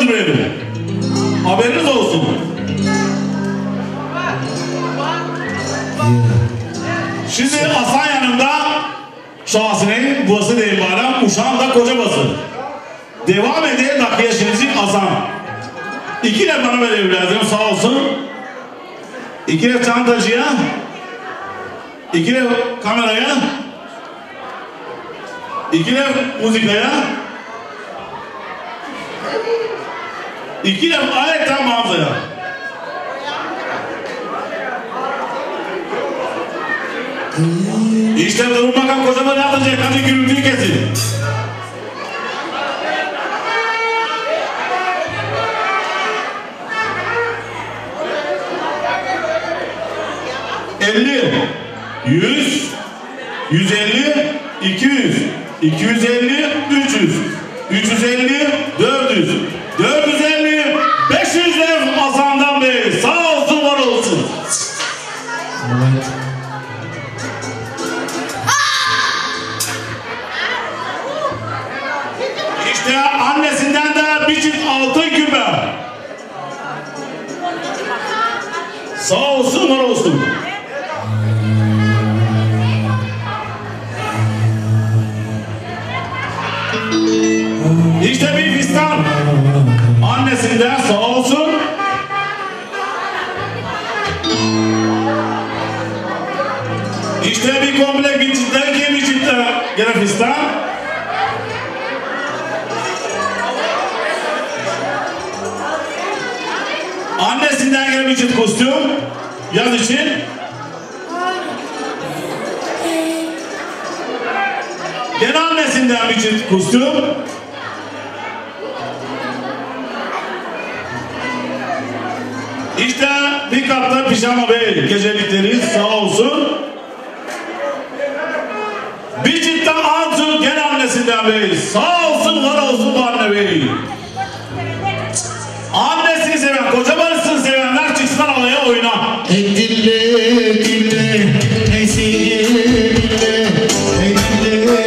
öldürmeyelim. Haberiniz olsun. Şimdi Hasan yanında şahsinin bası değil bana, uşağın da koca bası. Devam edeyim dakika şimdi Hasan. İki de bana böyle evladım sağ olsun. İki de çantacıya. İki de kameraya. İki de müzikaya. İki de aletten mağazaya. İşte durun bakalım kocaman ne yapacak? Hadi gürültüyü kesin. ...50, 100, 150, 200, 250, 300, 350, 400, 450, 500 lira Hasan'dan Bey. Sağ olsun, var olsun. Evet. İşte annesinden de bir çift altın küpe. Sağ olsun, var olsun. İşte bir fistan. Annesinden sağ olsun. İşte bir komple bir çiftten ki bir çiftten gene fistan. Annesinden gene bir çift kostüm. Yaz için. Gene annesinden bir çift kostüm. İşte bir kapta pijama bey gecelikleri sağ olsun. Bir çiftten altın gene annesinden bey. Sağ olsun, var olsun bu anne bey. Annesini seven, kocamanısını sevenler çıksın alaya oyna. Dinle, dinle, esini dinle, dinle.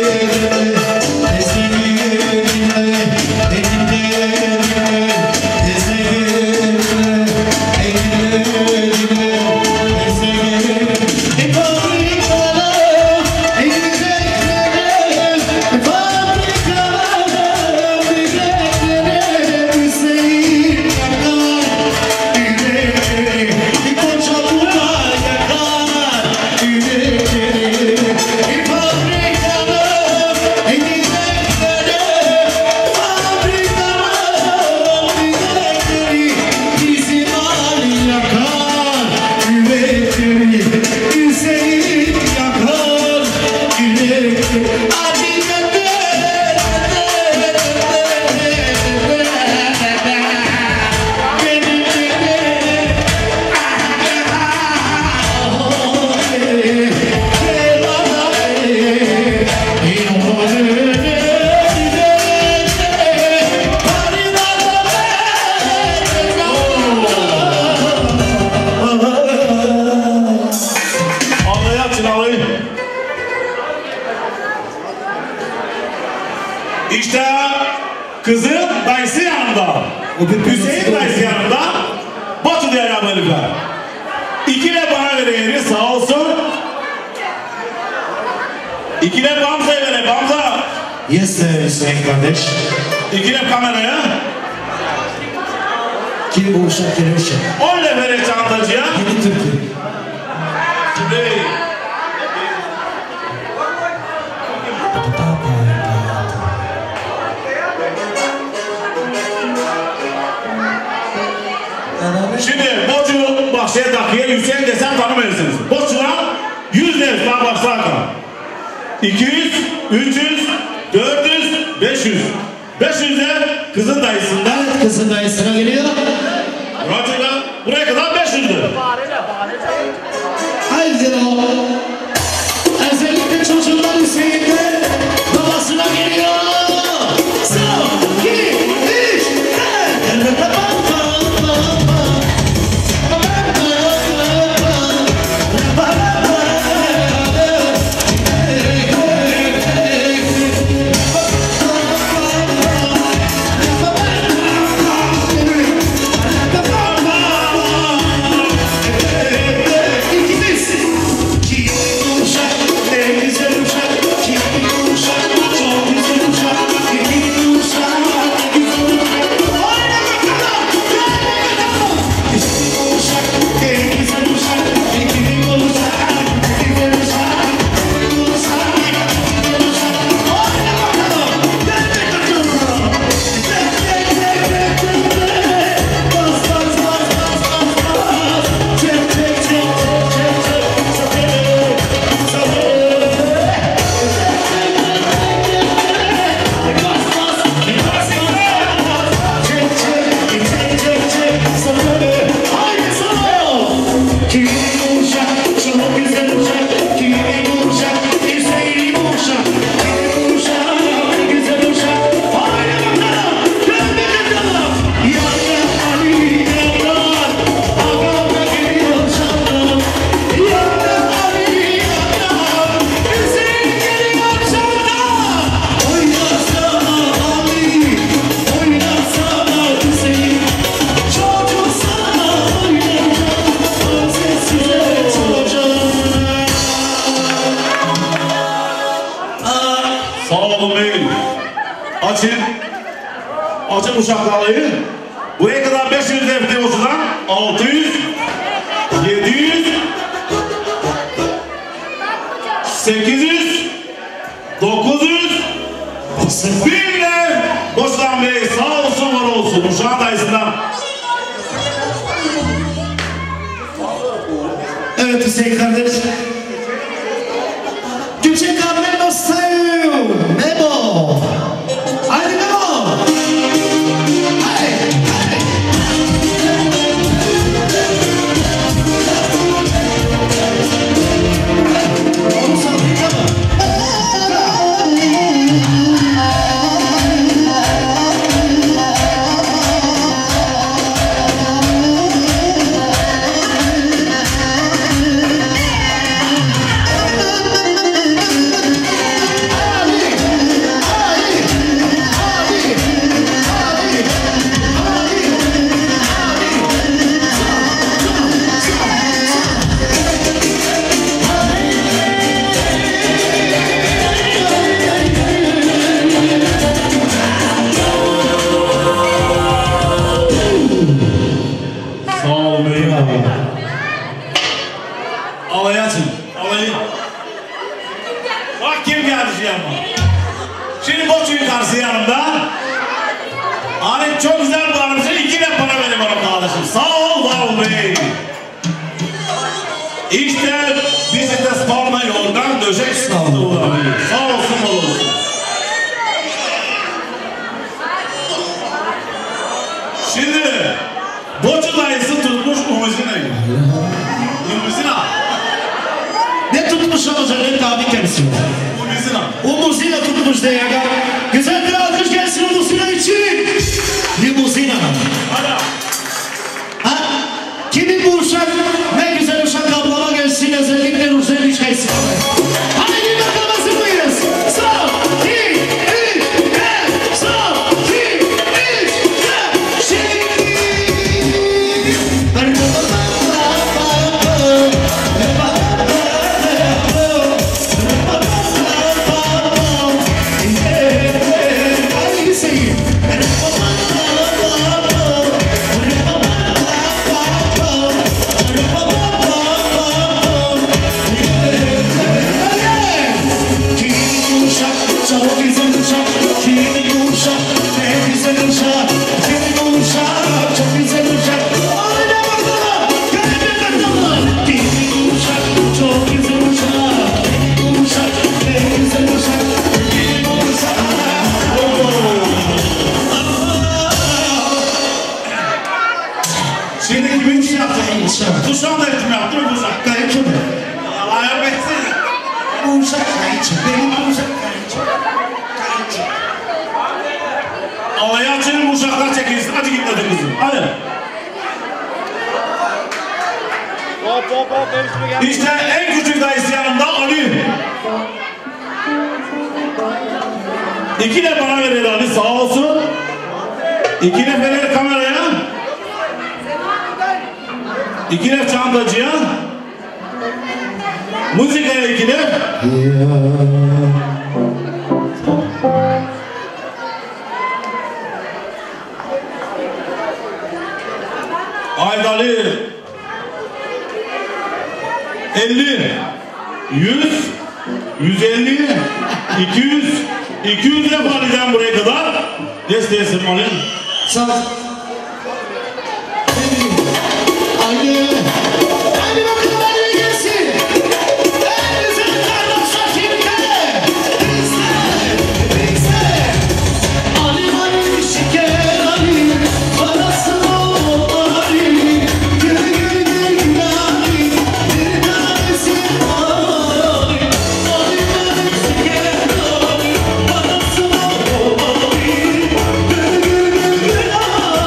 İşte kızı dayısı yanında. Hüseyin dayısı yanında. Batı değerli herifler. İki de bana vereyim sağ olsun. İki de Bamza'ya vereyim Bamza. Yes Hüseyin kardeş. İki de kameraya. Kim bu uşak kirmişe? 10 de vereyim çantacıya. Yeni Türk'ü. Şimdi borcu bahçeye takıya Hüseyin desem tanımıyorsunuz. Borçuna 100 lira daha başlar kadar. 200, 300, 400, 500. 500 de kızın dayısından. Evet, kızın dayısına geliyor. Buraya kadar 500 lira. Haydi o. Özellikle çocuklar Hüseyin'de babasına geliyor. Son, 2, 3, 4. Uşaklı'yı. Buraya kadar 500 defter olsudan 600, 700, 800, 900, 1000 de Boşlan Bey sağ olsun var olsun Uşak dayısından. Evet Hüseyin kardeş. Küçük abim dostum. Memo. Haydi Memo. Haydi. Onu sallayacağım mı? Alayı açın. Alayı. Bak kim geldi şu yanıma. Şimdi Boçu'nun karşısı yanımda. Hani çok güzel bağırmışsın. 2 de para verin bana kardeşim. Sağ ol var ol bey. İşte bizi de sporma yoldan döşek sağlığı olabilir. Sağ olsun var olsun. Şimdi Boçu dayısı tutmuş Umuzina'yı. Umuzina. Ne tutmuş olacak ne tabi kendisi. Umuzina. Umuzina tutmuş diye ya. Güzel bir alkış gelsin Umuzina için. Limuzina. Hadi. Ha? Kimin bu uşak? Ne güzel uşak ablama gelsin. Özellikle Rusya'nın iş kayısı. Hadi bir bakalım hazır mıyız? Son, 2, 3, 4. Son, 2, 3, 4. Şimdi. Şimdi kimin için yaptın? Kuşağın da kim yaptı mı kuşak? Kayıcı mı? Allah yardım etsin. Bu uşak kayıcı. Benim bu uşak kayıcı. Kayıcı. Alayı açın uşaklar çekilsin. Hadi git hadi kızım. Hadi. İşte en küçük dayısı yanımda Ali. 2 de bana verir Ali sağ olsun. 2 de verir kameraya. 2 de çantacıya. Müzikaya 2 de. Aydali 50 100 150 200 200 defa gideceğim buraya kadar. Desteğe sırmalıyım. Sağ ol. Haydi. Haydi bakalım hadi gelsin. En güzel kardeşler kimde? Bizde. Ali Ali şeker Ali. Parasını ol Ali. Gül gül gül Ali. Bir tanesi Ali. Ali Ali şeker Ali. Parasını ol Ali. Gül gül gül Ali.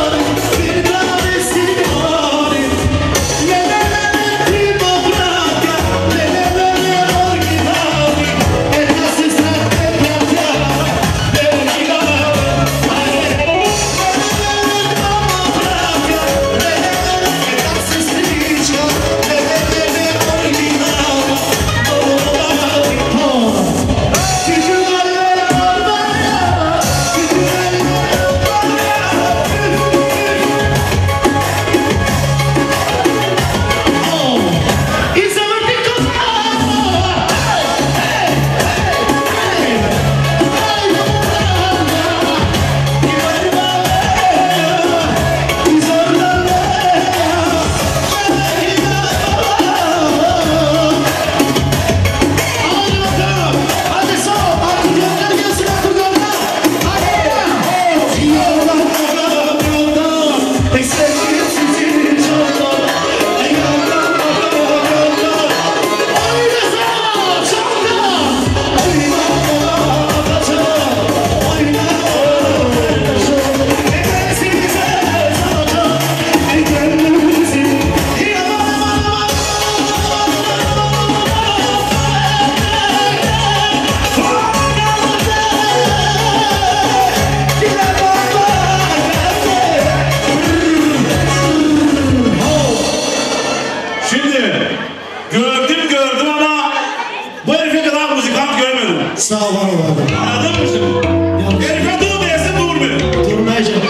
Sağ ol oğlum. Anladın mı şimdi? Herife dur diyesin durmuyor. Durmayacağım.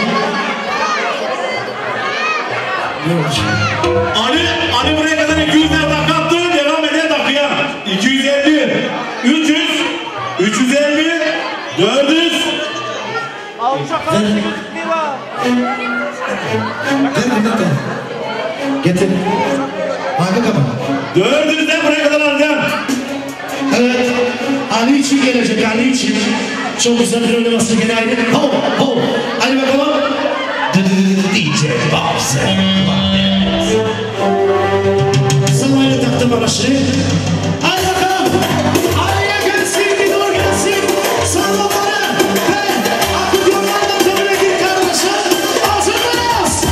Ali buraya kadar 200 dakika attı, devam eder dakikaya. 250, 300, 350, 400. Getir. Hakkı kapat. 400'den buraya kadar alacağım. Evet. Ali için gelecek, Ali için. Çok güzel bir oynaması gene ayrı. Ho, ho. Hadi bakalım. DJ Babs. Samayla taktım araçları. Hadi bakalım. Ali'ye gelsin, Dinor gelsin. Salonlara ve akıdyorlarla tebrik edin kardeşler. Hazır mıyız?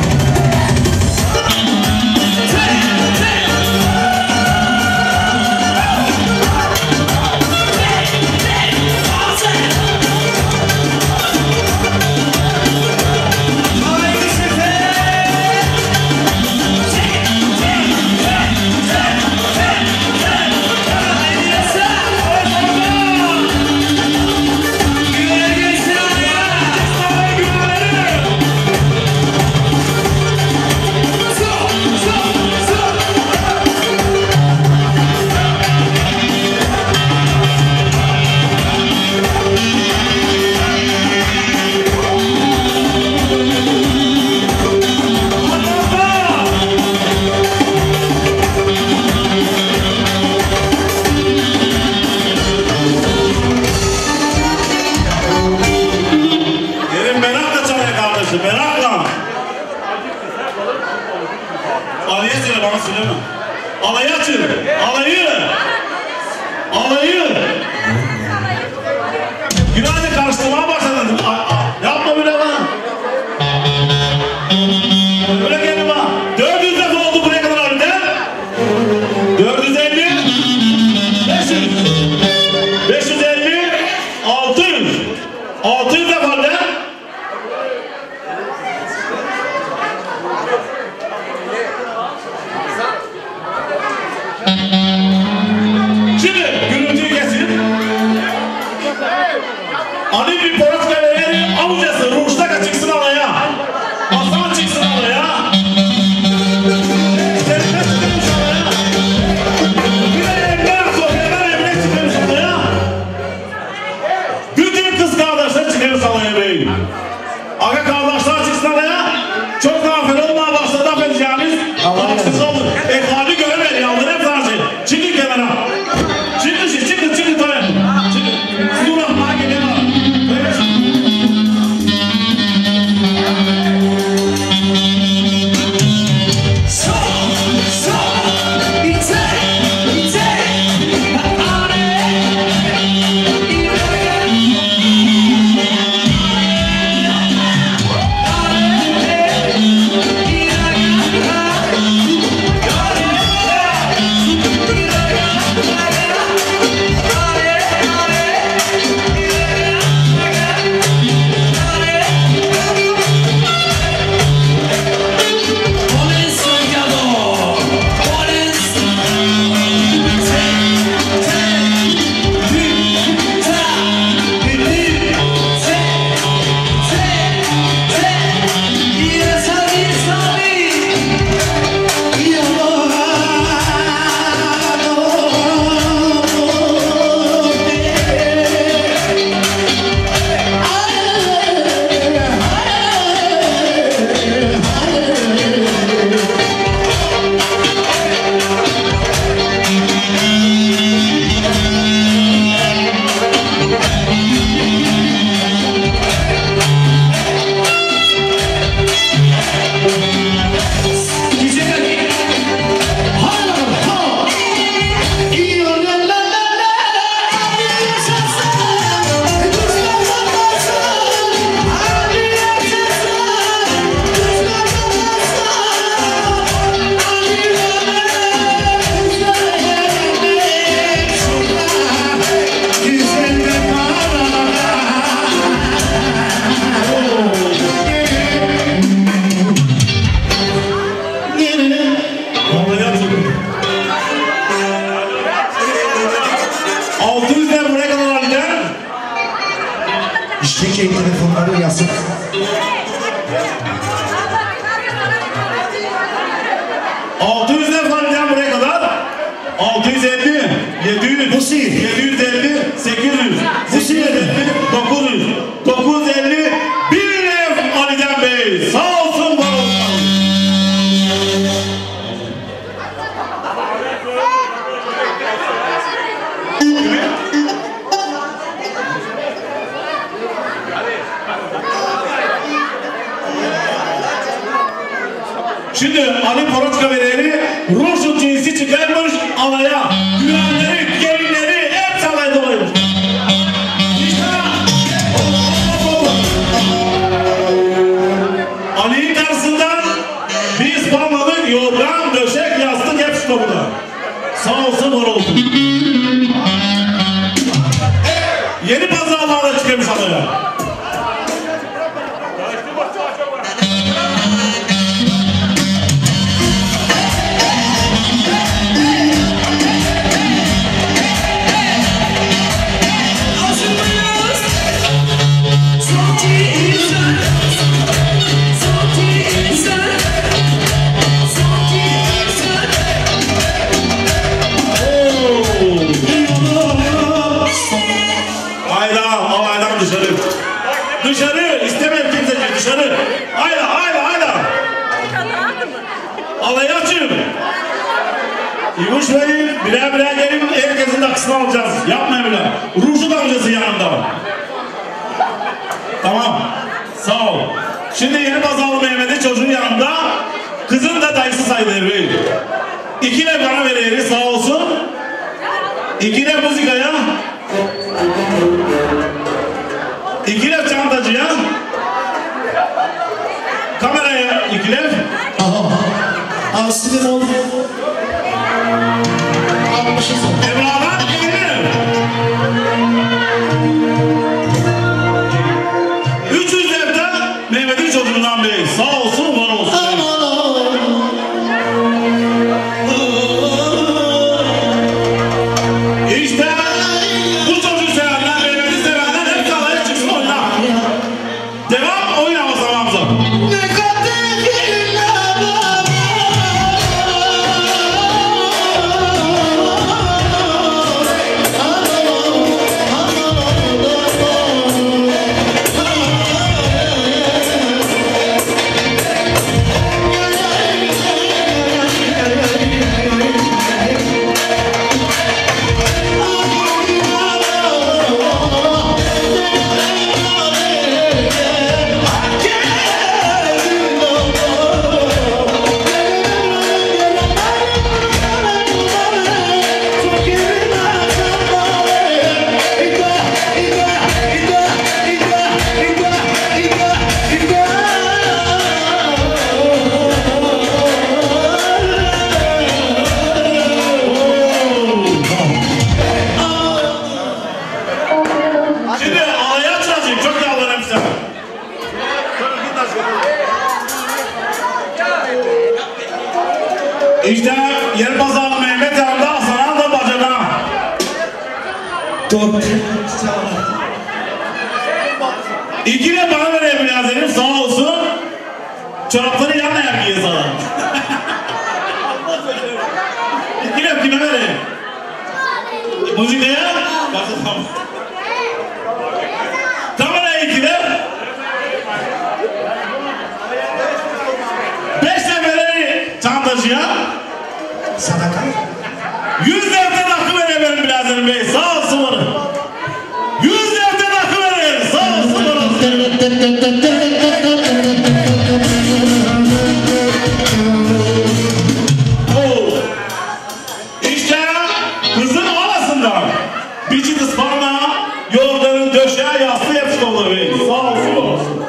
Merakla. Ali'ye söyle, bana söyleme. Alayı açın. Alayı. Günaydın, karıştırmaya başladın. Yapma bile lan. Öyle gelin bak. 400 defa oldu buraya kadar Ali'de. 450. 500. 550. 600. 600 defa Ali'de. Şimdi gürültüyü kesin. Ali bir politika verir, amcası Ruştaka çıksın alaya. Hasan çıksın alaya. Serifet çıkmış alaya. Bir de Emre Sofya'dan Emre çıkmış alaya. Bütün kız kardeşler çıkmış alaya beyim. Aga kardeşler çıksın alaya. Çok gafil olmaya başladı affedeceğimiz. Haksız olur. Hali göremedi, yaldırım tarzı. Çıkın kenara. Çıkın. Çıkın. Siz uğraşmaya gelin. 700, Musi. 750, 800, Musi 850, 900, 950, 1000 ev Ali'den Bey. Sağ olsun, var olsun. Şimdi Ali Poroçka vereni Ruşu cinsi çıkarmış alaya. Güvenleri, gelinleri hep alaya dolaymış. İşte Ali'nin karşısından biz palmalık, yorgan, döşek, yastık hepsi burada. Sağ olsun, var olsun. Yeni pazarlarda çıkmış alaya. Dışarı, istemem kimseci, dışarı. Hayla, hayla, hayla. Alayı açın. İbuş Bey'in birer birer gelin, herkesin aksını alacağız. Yapmayın bile. Ruşu damcası yanında. Tamam. Sağ ol. Şimdi Yeni Pazarlı Mehmet'in çocuğun yanında, kızın da dayısı sayılır Bey. 2 lira bana veririz, sağ olsun. 2 lira müzikaya. 2 lira çantacıya. Kameraya 2 lira. Aha. Sinir oldu. Emrah'dan 2 lira. 300 lira Mehmet'in çocuğundan Bey. Sağ olsun, var olsun. İşte bu çocuğu sevenler, Mehmet'i sevenler hep kalaya çıksın oyna. Devam, oynama Samamza. Şimdi alaya açacağım, çok yalvarırım size. İşte Yeni Pazarlı Mehmet yanında, sana da bacana. Çok. 2 lira bana vereyim biraderim, sağ olsun. Çorapları yan ayak giyiyor sana. 2 lira kime vereyim? Müzikaya? Kameraya 2 lira. 5 lira vereyim çantacıya. Sadaka. 100 lira takı vereyim benim biraderim Bey, sağ olsun bana. 100 lira takı vereyim, sağ olsun bana. İşte kızın alasından bir çift ısparnağı, yorganın döşeğe, yastığı hepsi dolu Bey. Sağ olsun olsun.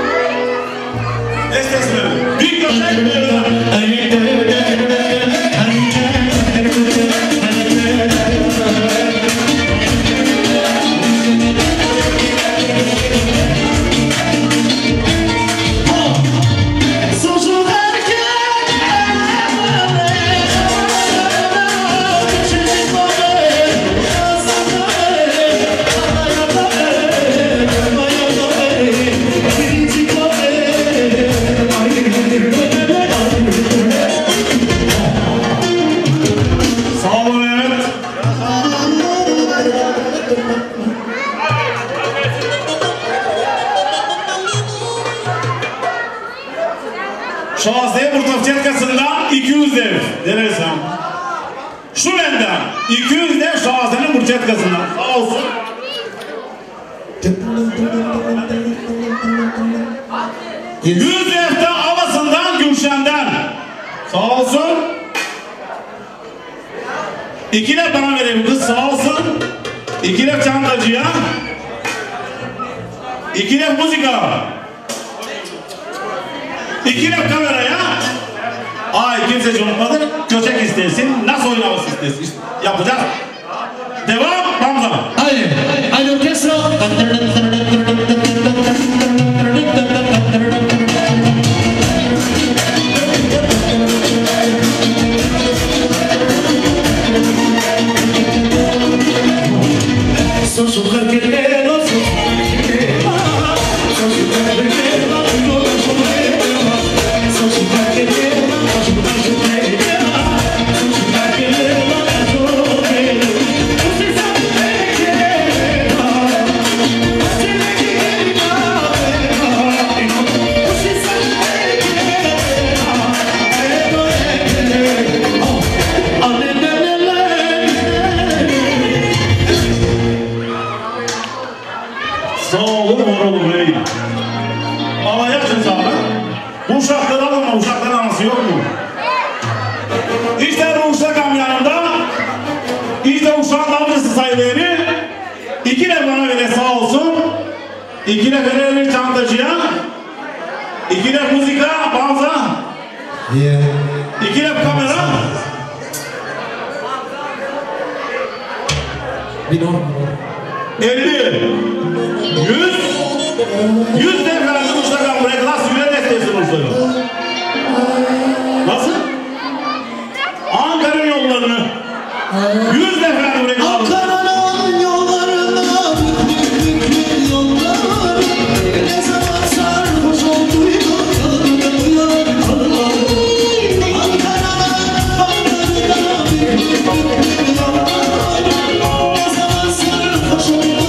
Estesine bir köşek verirler. Şahsiye Burçetkası'ndan 200 dev. Denersem. Şu benden 200 dev şahsiyenin Burçetkası'ndan. Sağ olsun. 100 defte Avası'ndan Gülşen'den. Sağ olsun. 2 lef bana vereyim kız, sağ olsun. 2 lef Çantacı'ya. 2 lef Muzika. 2 lef kameraya. Ay kimse unutmadı. Köçek istesin. Nasıl oynaması istesin. İşte yapacağız. Devam. Hamza. Haydi. Haydi orkestra. Sağ olun, var olun bey. Alayaksın sana. Bu uşakları alınma, uşakların anası yok mu? İşte bu uşakam yanımda. İşte uşağın ablası sayıları. 2 lef bana verir sağ olsun. 2 lef verir Çantacı'ya. 2 lef Muzika, Banza. 2 lef kamera. 50. 100 dev verdi uşakam buraya kadar süre desteğisin uşakam. Nasıl? Ankara'nın yollarını 100 dev verdi buraya kadar. Ankara'nın yollarına büyük yollar. Ne zaman sarhoş olduydum Ankara'nın bağlarına büyük yollar. Ne zaman sarhoş olduydum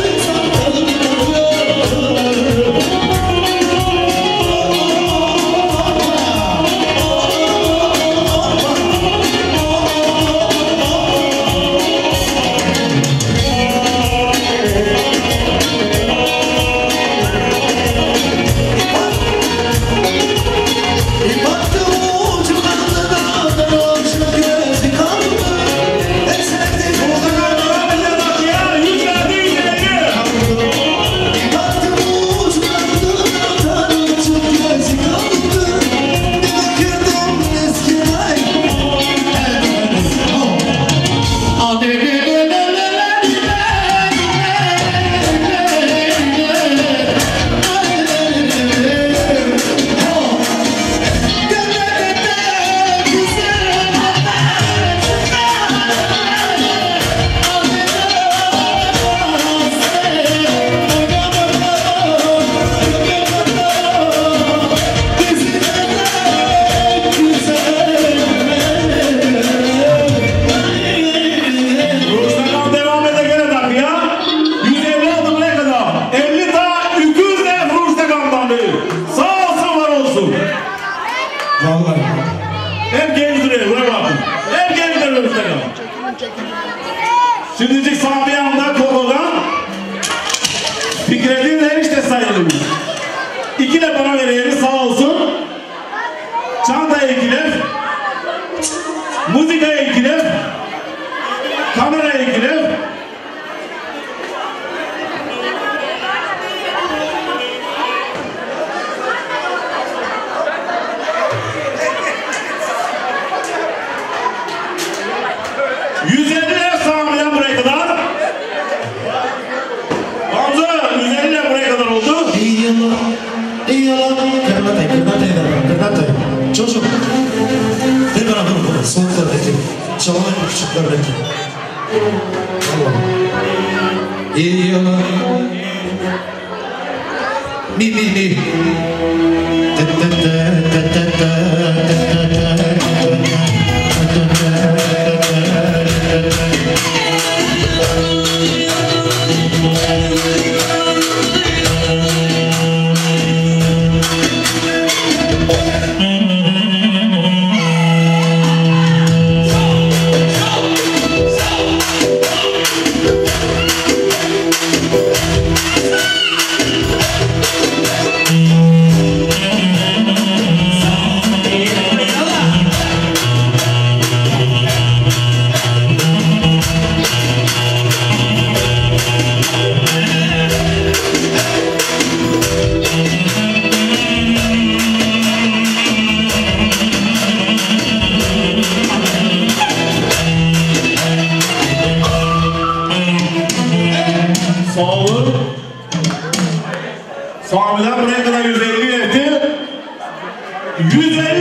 Şimdicik sağ bir anda Koko'dan Fikret'in enişte sayılır. 2 lef bana vereyim sağ olsun. Çantaya 2 lef. Muzikaya 2 lef. Kameraya 2 lef. Çocuk, ver bana bunu, soğuklardaki, çalamayın küçüklerdeki. Allah'ım. İyi yalan. Mi.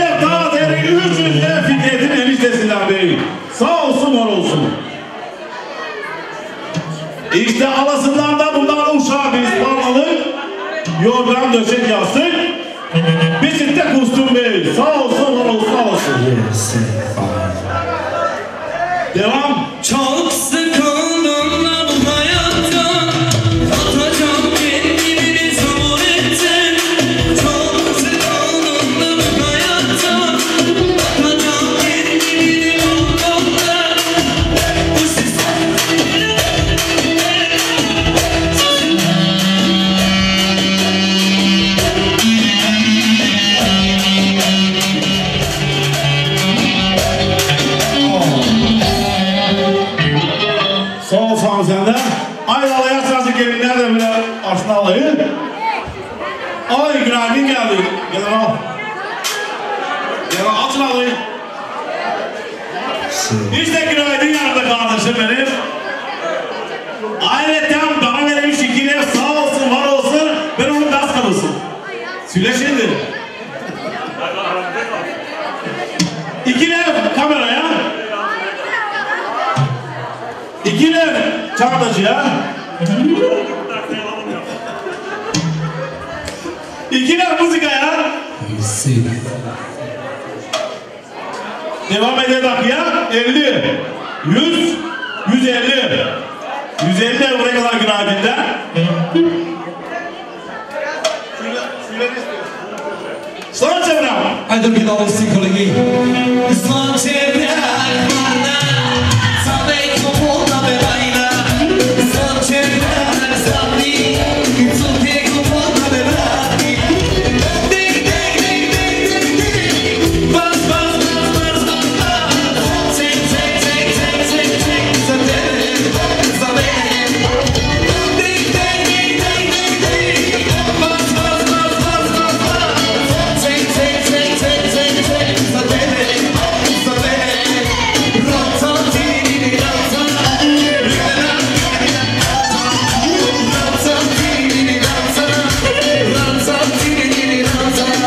defa değeri 300 lira Fikret'in eniştesinden bey. Sağ olsun var olsun. İşte alasından da bundan uşağı biz parlalık. Yorgan döşek yastık. Bizim de kustum bey. Sağ olsun var olsun sağ olsun. Devam. Çok sıkıldım da bu hayattan, atacağım kendimi zor ettim. Çok sıkıldım da bu hayattan, atacağım kendimi yoldan. Bu sistem Sağ ol sağ ol sen de. Aynı alaya sırası gelinler de böyle aslında alayı. Ay günaydın geldi. Gel al. Gel al açın alayı. İşte günaydın yanımda kardeşim benim. Ayrıca bana verilmiş ikiliye sağ olsun var olsun. Ben onun gaz kalırsın. Söyle şimdi. İkiler kameraya. İkiler Çağdaşı'ya. İkiler müzikaya. Devam eder dakika 50, 100, 150. 150 buraya kadar günaydın'da. Son çevre. Hadi bir daha olsun kolegi. Son çevre ayaklarına, sabek topuğuna ve bayla. Son çevre sabri, sulke topuğuna ve bayla. Ding ding ding ding ding ding. Bas bas bas bas bas bas. Çek çek çek çek çek çek. Sabek sabek. Ding ding ding ding ding ding. Bas bas bas bas bas bas. Çek çek çek çek çek çek. Sabek sabek. Rotan dini rotan. Rotan dini rotan. Rotan dini rotan.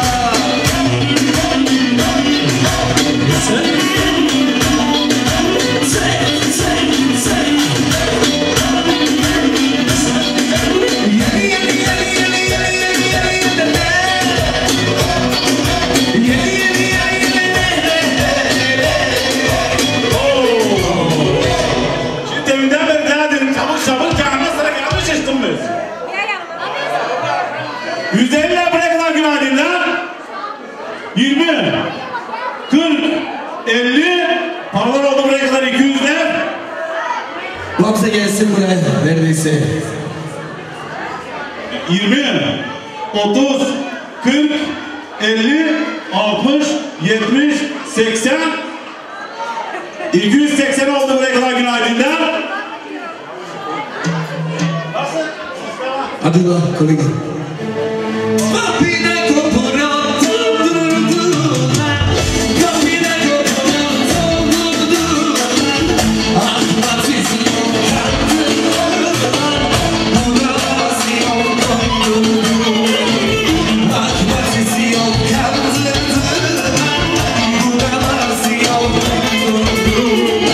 Şimdi deminden beri denedim. Çabuk çabuk kendine sıra gelmiş içtim biz. 150 buraya kadar günaydın'da. 20, 40, 50. Paralar oldu buraya kadar 200'de. Gamze gelsin buraya neredeyse. 20, 30, 40, 50, 60, 70, 80, 280 oldu buraya kadar günaydın'da. Nasıl? Hadi lan kolegi. Kapıda koparan durdular. Kapıda koparan durdular. Ahmak sesi yok kandılar. Burası yok dondurdular. Ahmak sesi yok kandırdılar. Burası yok dondurdular.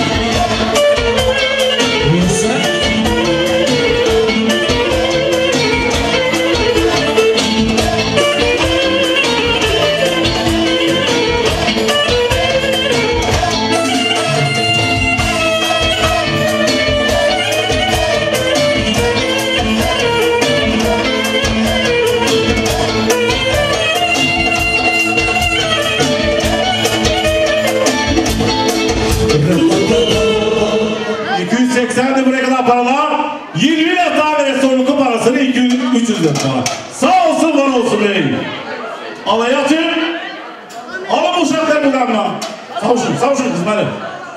buraya kadar paralar. 20 lira daha vere sorumlu parasını 200-300 lira. Sağ olsun var olsun bey. Alay atın. Alın bu şartlar buradan. Savuşun kızım hadi.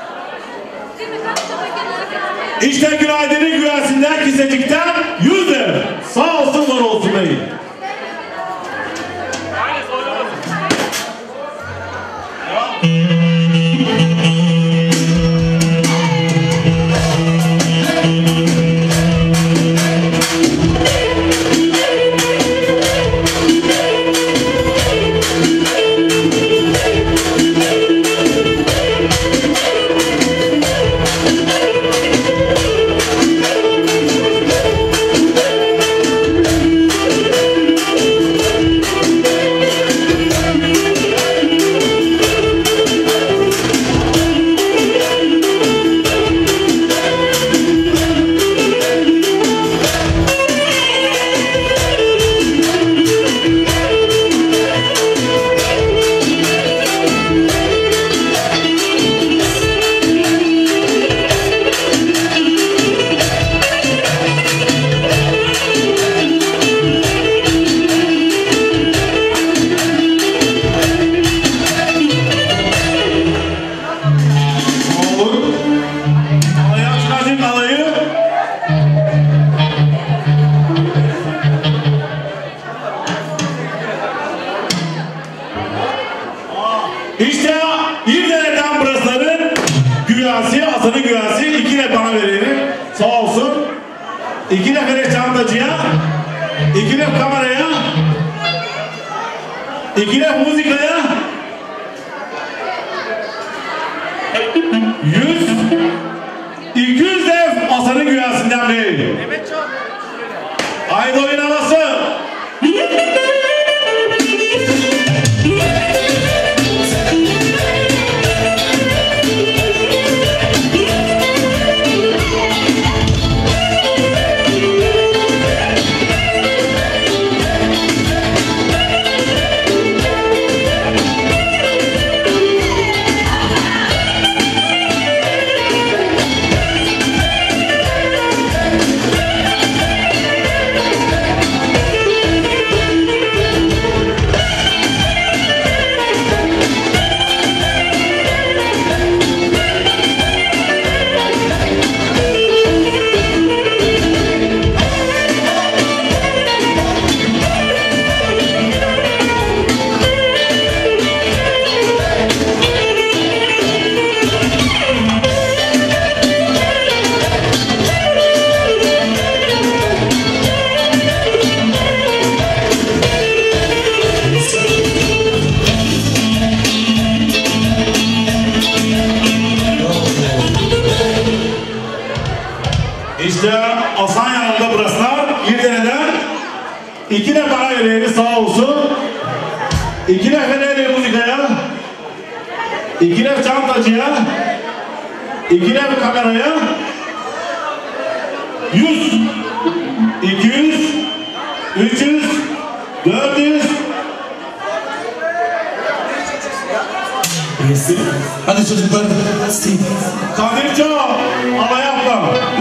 İşte günaydının güvesinden Kisecik'ten 100 lira. Sağ olsun var olsun bey. İşte İrdeler'den burasıların güvesi, Hasan'ın güvesi 2 lira bana verelim. Sağ olsun. 2 lira verir çantacıya. 2 lira kameraya. 2 lira müzikaya. 200 dev Hasan'ın güvesinden bey. Haydi oynaması. İşte Hasan yanında burasılar İrdene'den 2 lira para verelim sağ olsun. 2 lira verelim müzikaya. 2 lira çantacıya. 2 lira kameraya. 100 200 300 400. Hadi çocuklar. Kadirco alayapla.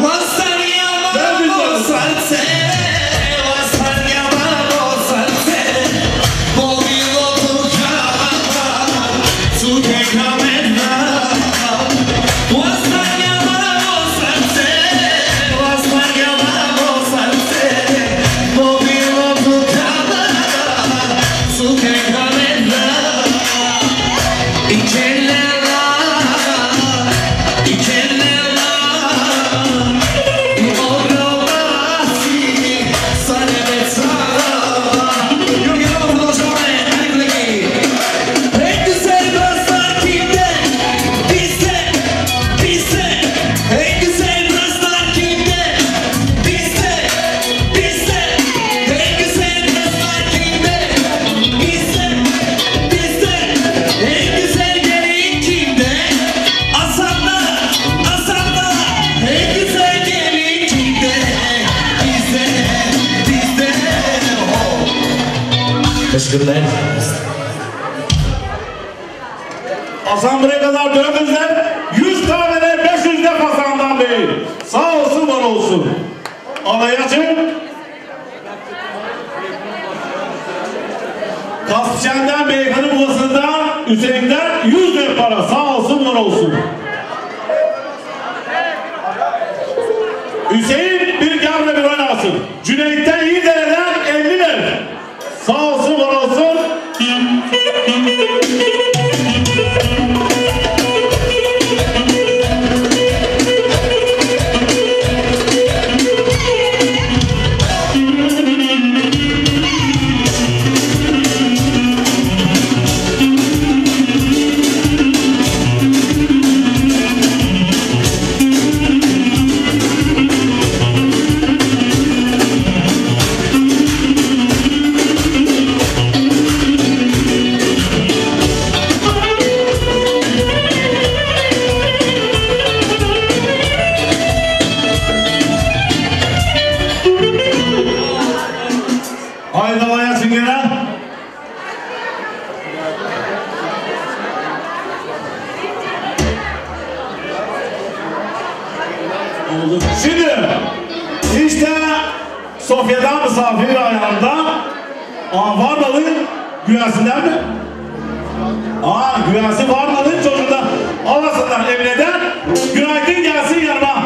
Teşekkürler. Hasan buraya kadar 400'ler, 100 kahveler 500'de Hasan'dan bey. Sağ olsun var olsun. Alayacım. Kaspçen'den Beykan'ın babasından Hüseyin'den 100 lira para. Sağ olsun var olsun. Hüseyin bir gavle bir oynasın. Cüneyt'ten İrdene'den 50 lira. Sağ olsun var olsun. Şimdi işte Sofya'dan misafir ayağında Vardalı'nın güvesinden mi? Güvesi Vardalı'nın çocuğundan havasından Emre'den günaydın gelsin yanıma.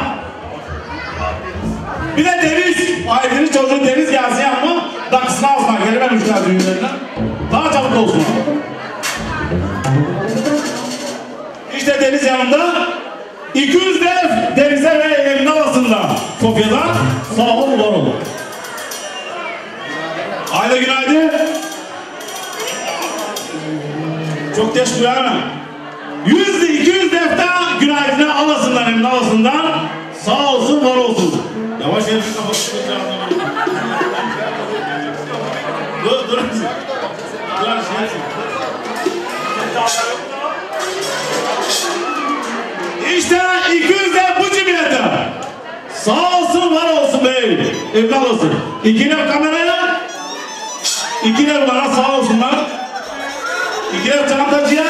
Bir de Deniz, Aydın'ın çocuğu Deniz gelsin yanıma. Dakısını alsın, gelememişler düğünlerinden. Daha çabuk olsun. deniz yanında 200 dev denize ve Emine Havası'nda Sofya'dan sağ ol var olun. Ayda günaydın. Çok teşekkür ederim. 100-200 defter günaydın Havası'ndan Emine Havası'ndan sağ olsun var olsun. Yavaş yavaş kafası dur. İşte 200 de bu cimriyete. Sağ olsun var olsun bey. Evlat olsun. İkiler kameraya. İkiler bana sağ olsunlar. İkiler çantacıya.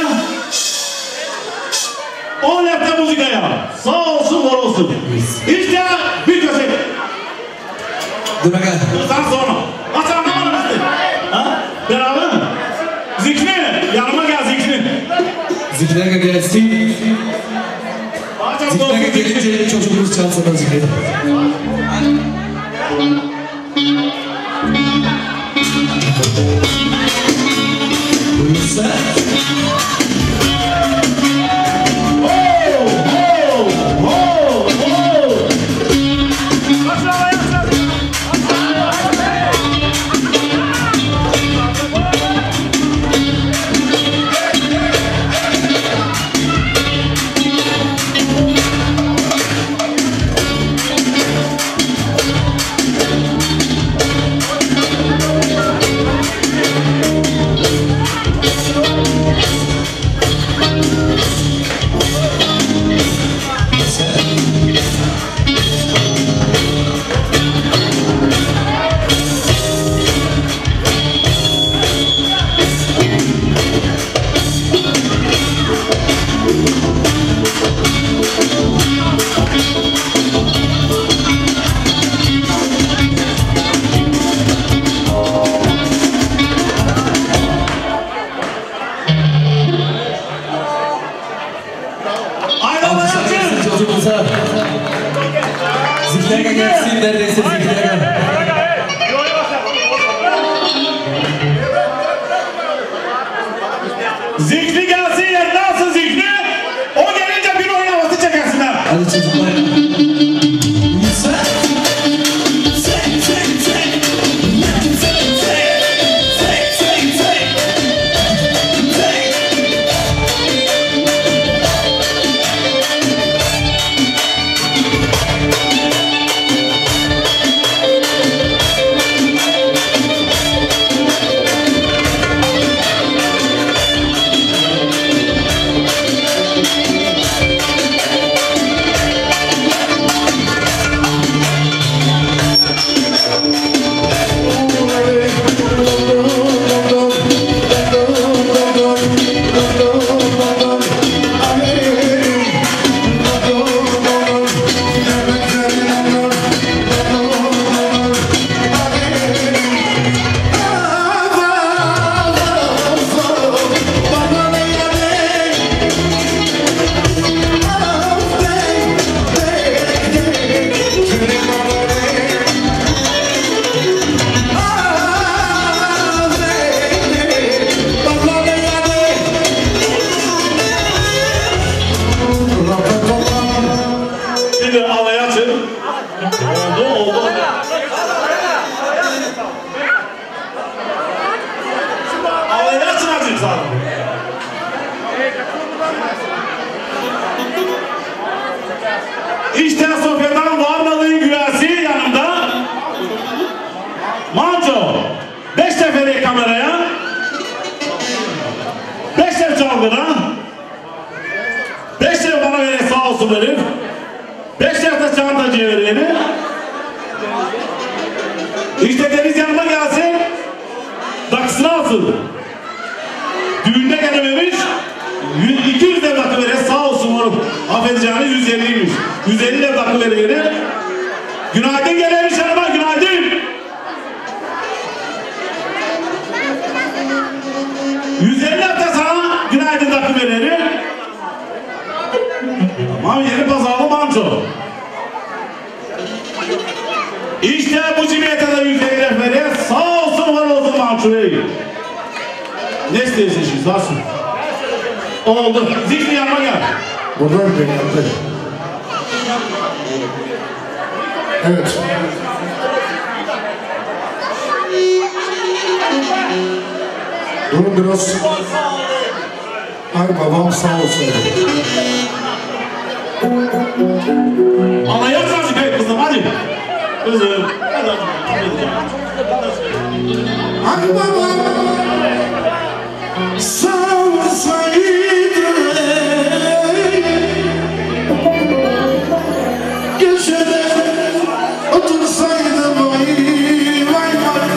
10 lefte müzikaya. Sağ olsun var olsun. İşte bir köşe. Dur bakalım. Sen sonra. Aç anlamadım işte. Ha? Beraber mi? Zikri. Yanıma gel Zikri. Zikri'ye gelsin. Zikri'ye gelince çocuğumuz çalsın da Zikri. Buyursa. Zikri'ye gelsin neredeyse Zikri'ye gel. Zikri gelsin yerine alsın Zikri. O gelince bir oyun havası çekersinler. Hadi çocuklar. İşte Sofya'dan Varnalı'nın güvesi yanımda. Manco 5 seferi kameraya, 5 sef çalgına, 5 sef bana verir sağ olsun verir, 5 sef de çantacıya verir. İşte Deniz yanıma gelsin, dakısını alsın. Düğünde gelememiş, 200 de dakı verir sağ olsun oğlum. Affedeceğiniz 150'ymiş. 150 de dakı verir. Günaydın gelemiş yanıma, günaydın. 150 de sana günaydın dakı verir. Tamam, yeni pazarlı manco. İşte bu cimriyete de 150 de verir. Sağ olsun var olsun manco. Ne istiyorsun şimdi? Sağ olsun. Oldu. Zikri yanıma gel. Buradan kıymetli. Evet. Dur biraz. Ay babam sağ olsaydı. Anlayacağız artık kızım hadi. Kızım. Ay babam sağ olsaydı. Köşede otursaydı vay vay vay.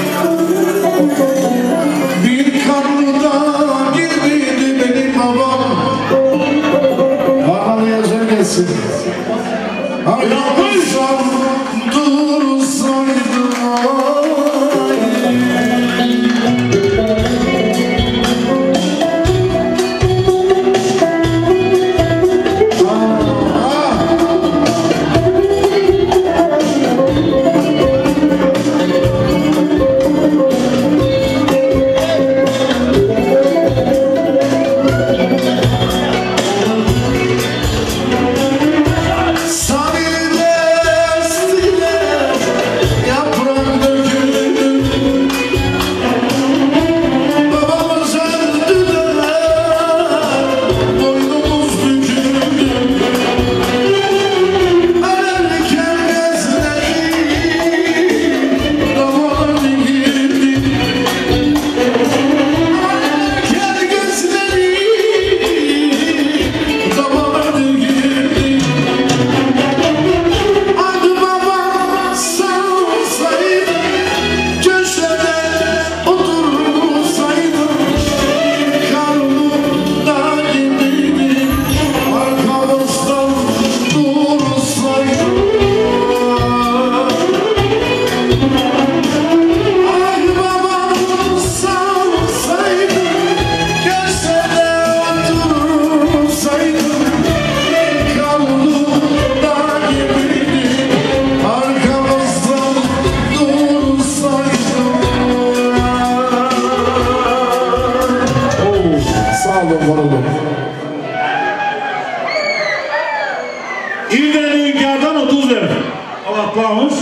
Bir karnıda girdiydi benim babam. Ağlayacak gelsin. Ağlamasam dursaydı vay. İlgili hünkârdan 30 lira. Allah bağlamış.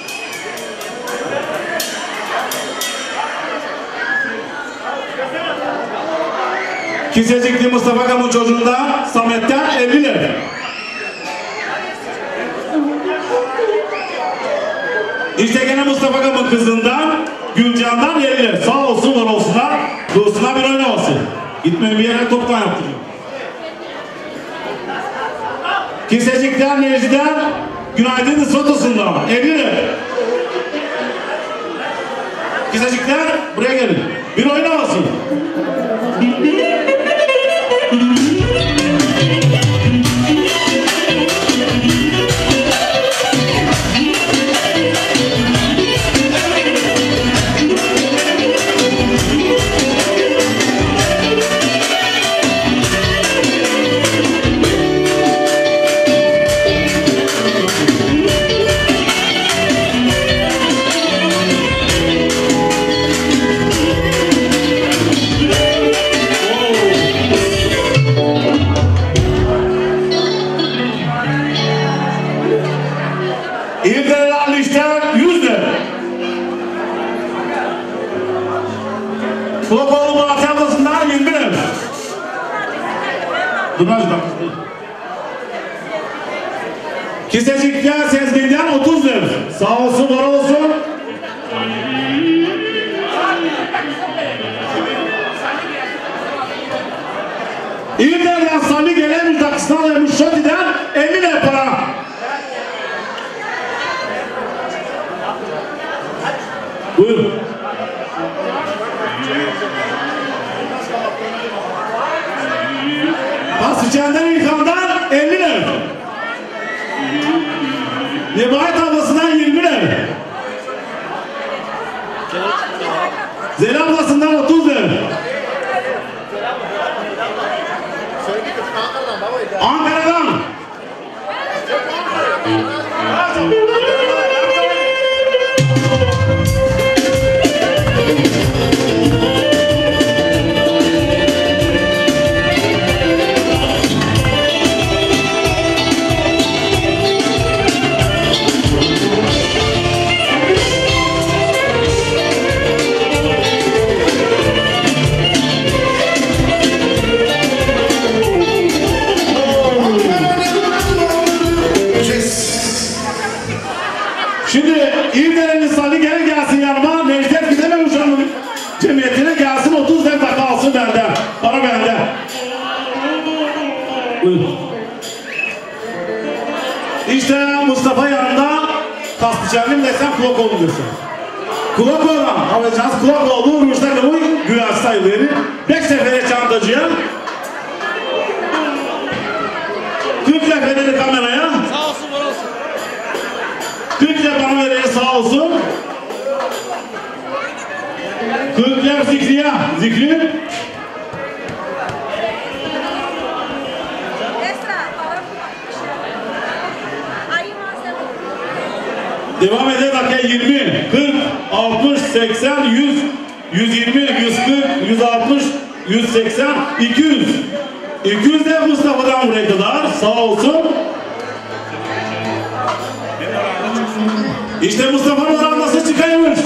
Kisecikli Mustafa Kam'ın çocuğundan Samet'ten 50 lira. İşte gene Mustafa Kam'ın kızından Gülcan'dan 50 lira. Sağ olsun var olsunlar. Dostuna bir oynaması. Gitmeyin bir yere toptan yaptırıyor. Kisecik'ten Necdi'den Günaydın Sotosun'dan 50 lira. Kisecikler buraya gelin. Bir oynamasın. İlgili işte 100 lira. Kulakolu Malatya ablasından 20 lira. Durmaz bak. Kisecik'ten Sezgin'den 30 lira. Sağ olsun var olsun. İlgili'den Salih Gelemiş takısına almış Şoti'den 50 lira para. Buyurun. Basıçan'dan İlkan'dan 50 lira. Nebahat ablasından 20 lira. Zeli ablasından 30 lira. Ankara'dan. Farklı. İşte Mustafa yanında Taslıçan'ın desem kulak oldu diyorsun. Kulak olan, alacağız kulak oldu, Ruş'ta bu güya sayıları. 5 sefere çantacıya. 40 sefere kameraya. Sağ olsun, var olsun. 40 lira bana vereye sağ olsun. 40 lira Zikri'ye. Zikri. Devam edelim dakika 20, 40, 60, 80, 100, 120, 140, 160, 180, 200. 200 de Mustafa'dan buraya kadar sağ olsun. İşte Mustafa'nın orandası çıkıyormuş.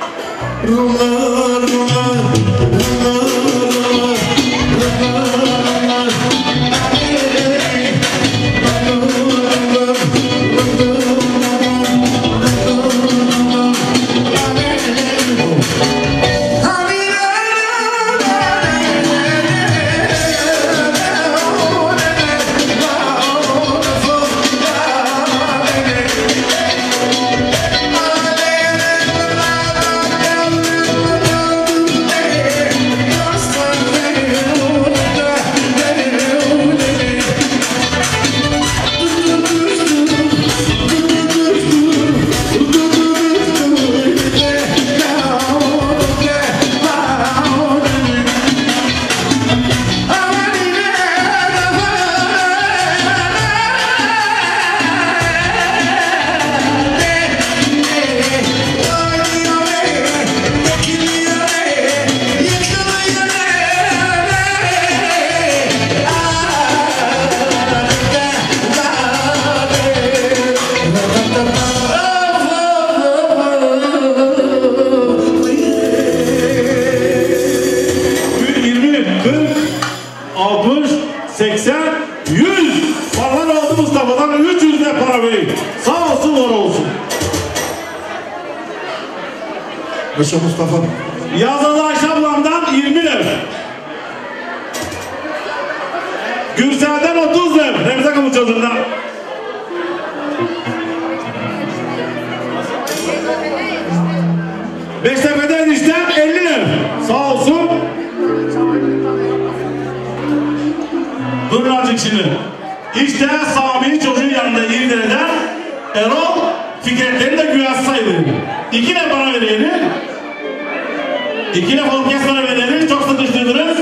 Yaşa Mustafa. Yazılı Ayşe ablamdan 20 lira. Gürsel'den 30 lira. Remzi Kapı çocuğundan. Beştepe'de enişten 50 lira. Sağ olsun. Dur birazcık şimdi. İşte Sami'nin çocuğun yanında İrdere'den Erol Fikretleri de güya sayılır. 2 lira bana vereyim. 2 lira orkestra verelim. Çok sıkıştırdınız.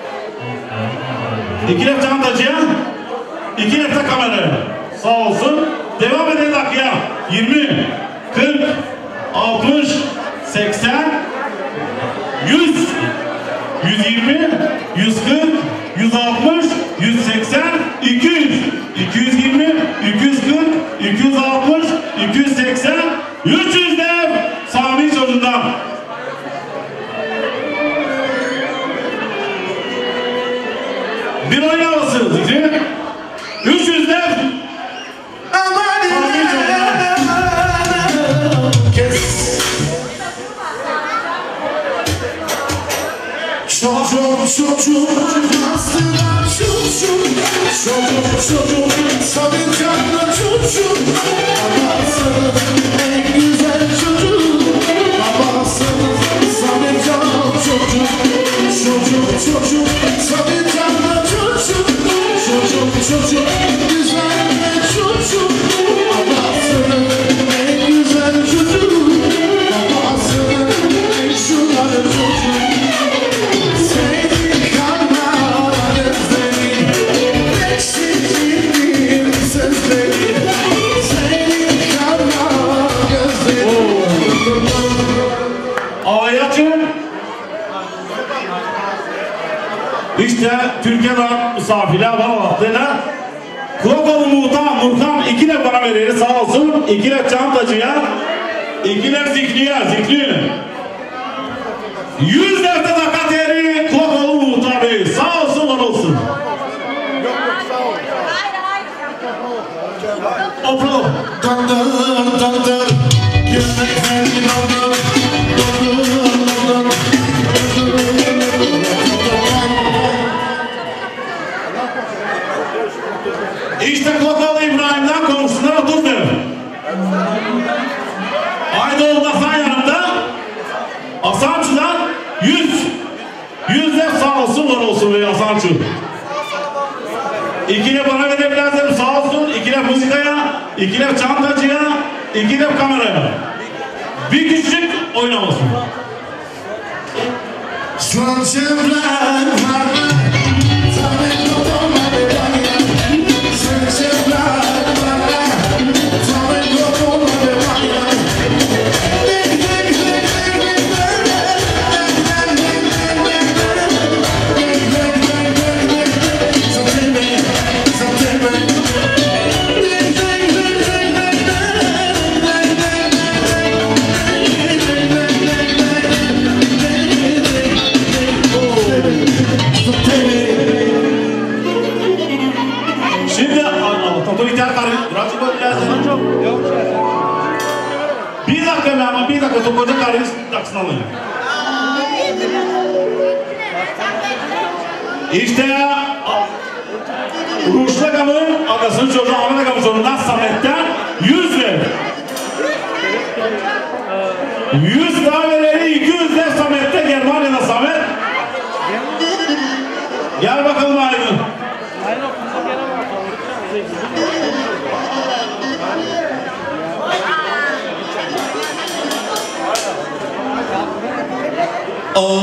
2 lira çantacıya. 2 lira kameraya. Sağ olsun. Devam edelim dakika. 20, 40, 60, 80, 100, 120, 140, 160, 180, 200, 220, 240, 260, 280, 300 dev Sami çocuğundan. Bir oynamasın Zikri. 300 dev Sami çocuğundan. Çocuğum aslında çocuğum Sabitcan'la çocuğum babasının en güzel çocuğu babasının Sabitcan'la çocuğum Sabitcan'la çocuğum güzel çocuğum babasının en güzel çocuğu babasının en şunar çocuğu. İşte Türkiye'den misafirler var vaktine. Krokoğlu Murkan 2 lira bana verir sağ olsun. 2 lira çantacıya. 2 lira Zikri. 100 lira da kateri Krokoğlu Muhtar Bey. Sağ olsun var olsun. Yok sağ ol. Oplo. Dandır İşte Kokalı İbrahim'den komşulara 30 dev. Aydoğdu Hasan yanımda. Hasançı'dan 100 dev sağ olsun var olsun be Hasançı. 2 dev bana verebilirler sağ olsun. 2 dev müzikaya, 2 dev çantacıya, 2 dev kameraya. Bir küçük oynamasın. Bir dakika toplaca karınız taksını alayım. İşte Ruşla Gam'ın adasının çocuğu Ahmet Gam'ın sonundan Samet'ten 100 ver. 100 daha vereli 200 ver Samet'te Germanya'da Samet. Gel bakalım Aydın. Oh,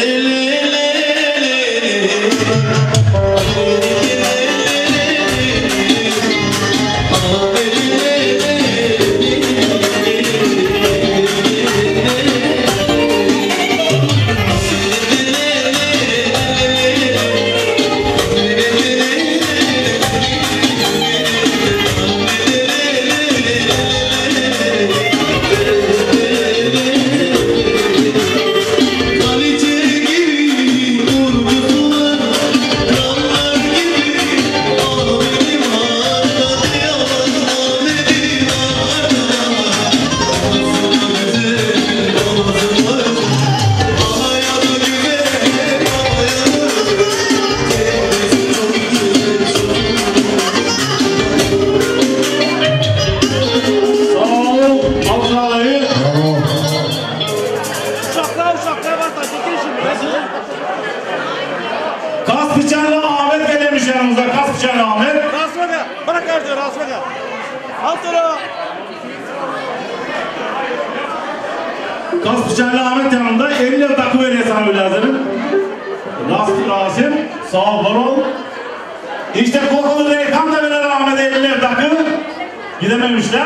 Kasbıçaylı Ahmet yanımda 50 lira takı veriyor sana biraderim. Rasim, sağ ol, var ol. İşte Kokalı Reykan da verir Ahmet'e 50 lira takı. Gidememişler.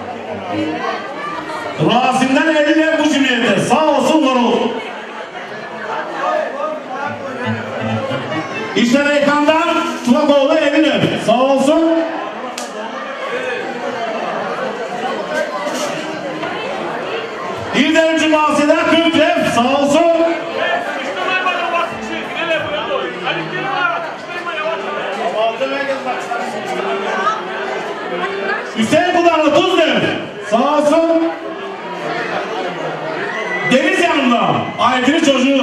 Rasim'den 50 lira bu cümleyete. Sağ olsun, var ol. İşte Reykan'dan Tulakoğlu 50 lira. Sağ olsun. İlder Cuması'da 40 lira. Sağ olsun. Hüseyin Kudan 30 lira. Sağ olsun. Deniz yanında. Aydın'ın çocuğu.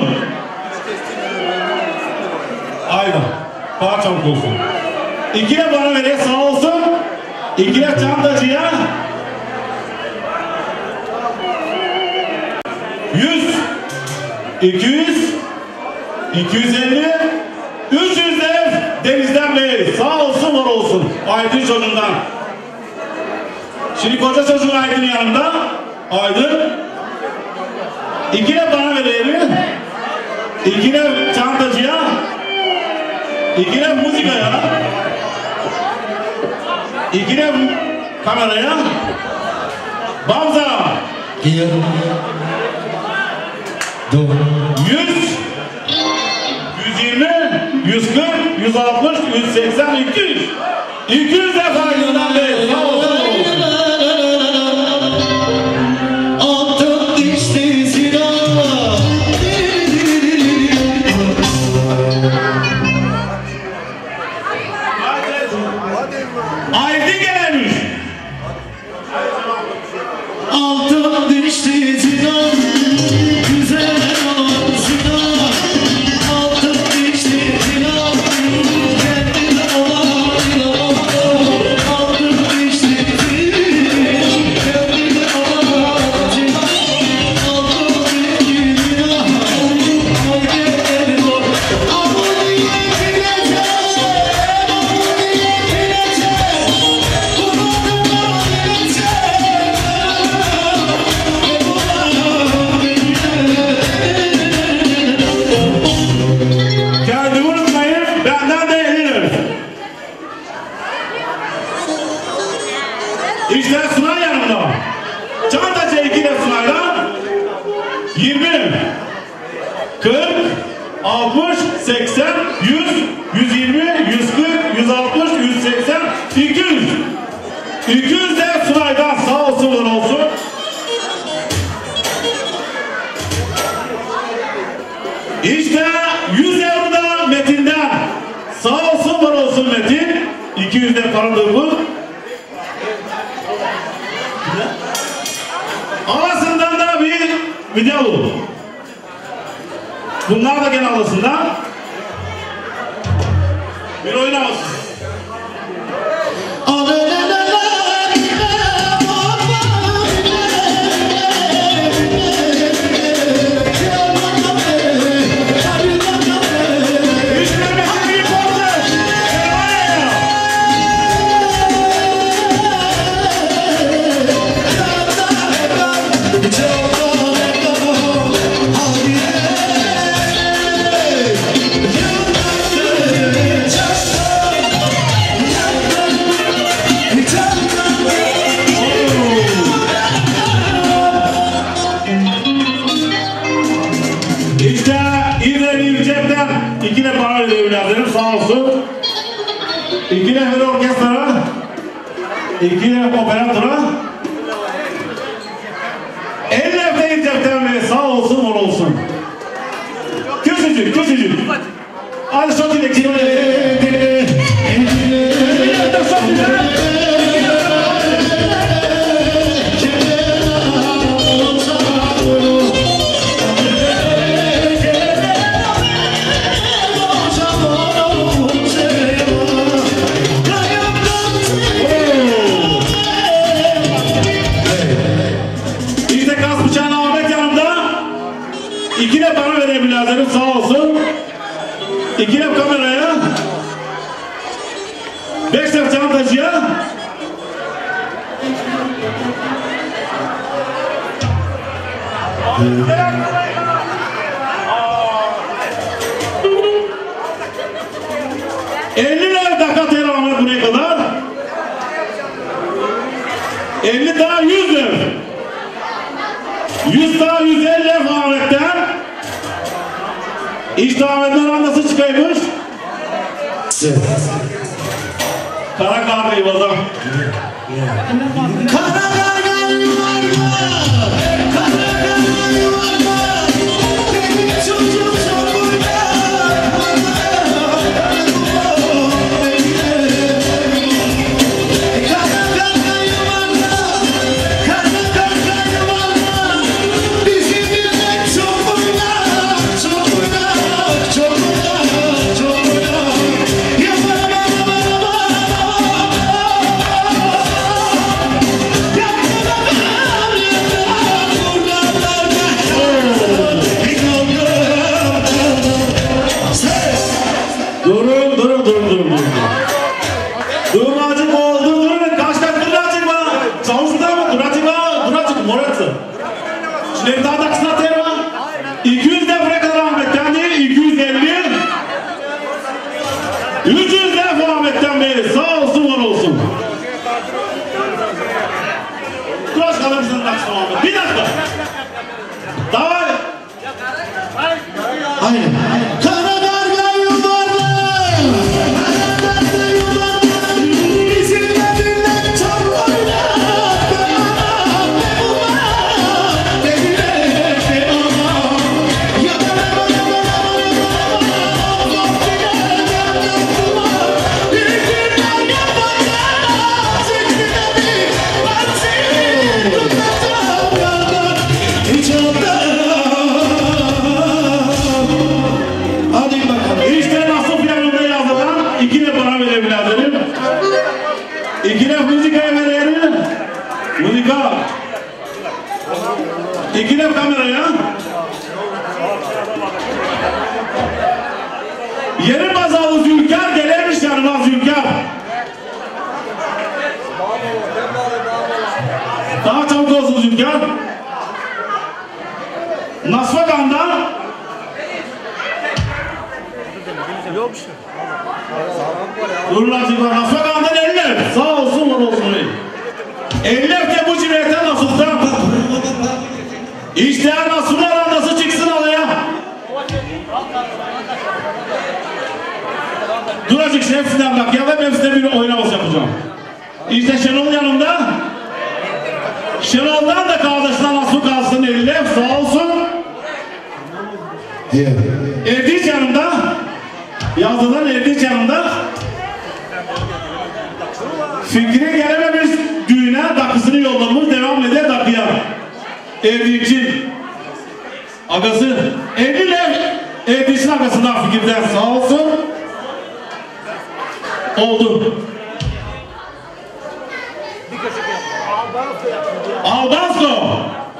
Ayda. Daha çabuk olsun. 2 lira bana veriyor. Sağ olsun. 2 lira çantacıya. 100, 200, 250, 300 dev Deniz'den Bey. Sağ olsun, var olsun. Aydın çocuğundan. Şimdi koca çocuğun Aydın yanında. Aydın. 2 lira bana verelim. 2 lira çantacıya. 2 lira müzikaya. 2 lira kameraya. Bamza. 100, 120, 140, 160, 180, 200. 200 defa Aydın'dan Bey. Sağ olsun. Aydın gelmiş. altın düştü zidan, güzel olsun. Altın düştü zidan, kendine olan İşte Sunay yanımda. Çantacı 2 de Sunay'dan 20, 40, 60, 80, 100, 120, 140, 160, 180, 200. 200 de Sunay'dan sağ olsun var olsun. İşte 100 euro da Metin'den. Sağ olsun var olsun Metin. 200 de paradır bu. Arasından da bir video. Bunlar da gene arasından bir oynamasın. İkine para ödevlerdenim sağ olsun. İkine böyle orkestra. İkine operatora. 50 hafta cepten ve sağ olsun var olsun. Küçücük küçücük. Hadi çok iyi. İkine bana verebilirlerim sağ olsun. İkine kameraya. 5 tane çantacıya. $50 dakika teravih buraya kadar. 50 daha 100 lira. 100 daha 150 Ahmet'ten. İşte Ahmet'ten andası çıkaymış. Kara kahveyi vazam. Kara kahveyi yuvarla. Kara kahveyi yuvarla. Benim çocuğum çok burada. Kara kahveyi yuvarla. Kara kahveyi yuvarla. Bizim millet çok burada. Çok burada. Çok burada. Çok burada. Durun. Durun acık ol, durun. Kaç dur acık var. Çavuşta mı? Dur acık, moratı. Şimdi daha da kısa terva. 200 de buraya kadar Ahmet'ten değil, 250. 300 de bu Ahmet'ten beri. Sağ olsun, var olsun. Kulaş kalır mısın taksın Ahmet? Bir dakika. Tamam. Aynen. Kara karga yuvarla. Kara karga yuvarla. Bizimle millet çok oynar. İkine müzikaya verelim. Müzika. İkine kameraya. Yeri bazalı Zülkar gelirmiş yanıma Zülkar. Daha çabuk olsun Zülkar. Nasfagan'dan. Durlar Zülkar. Nasfagan'dan 50. Sağ olsun var olsun. Eller de bu cimriyetten nasılsa. İşte nasıllar nasıl çıksın alaya. Duracık şey hepsinden bak ya ben hepsine bir oynaması yapacağım. İşte Şenol'un yanında. Şenol'dan da kardeşine nasıl kalsın elle sağ olsun. Erdiç yanında. Yazıdan Erdiç yanında. Fikri gelememiş düğüne dakısını yollamış devam eder dakıya. Erdiç'in agası Erdiç'in agasından fikirden sağ olsun. Oldu. Albansko.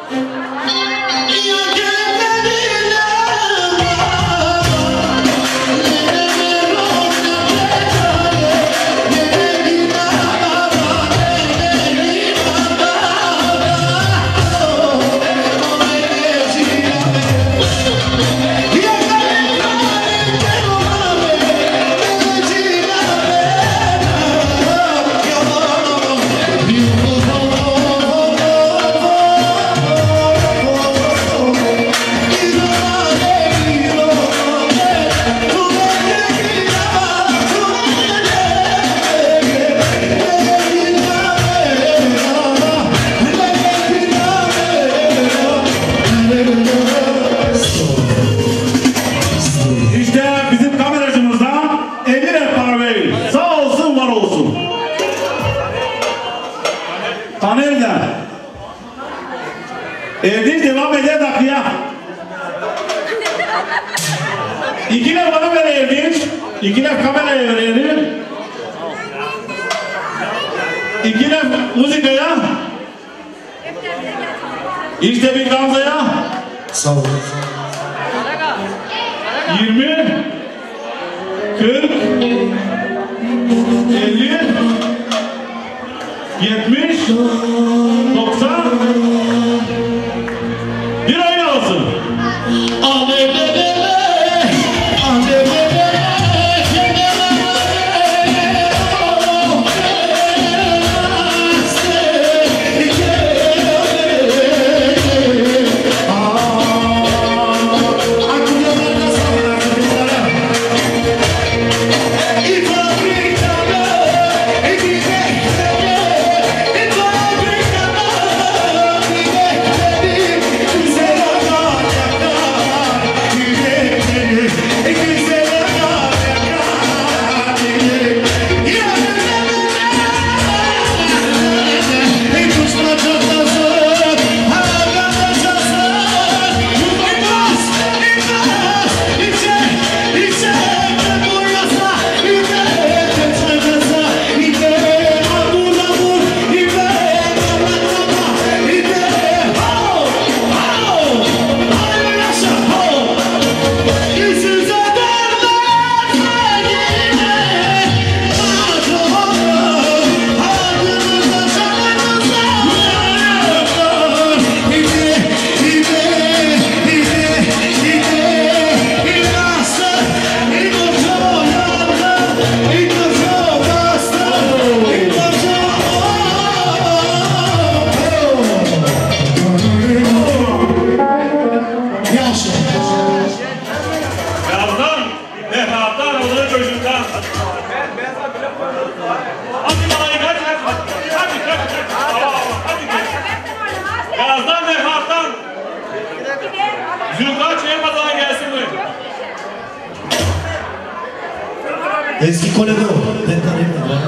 Erdiç devam eder dakıya. İkine bana ver Erdiç. İkine kameraya ver Erdiç. İkine müzikaya. İşte bir Gamze'ya. Sağ olun. 20 40 50 70 90 bir oynasın. Eski koledo. Ben tanıyorum.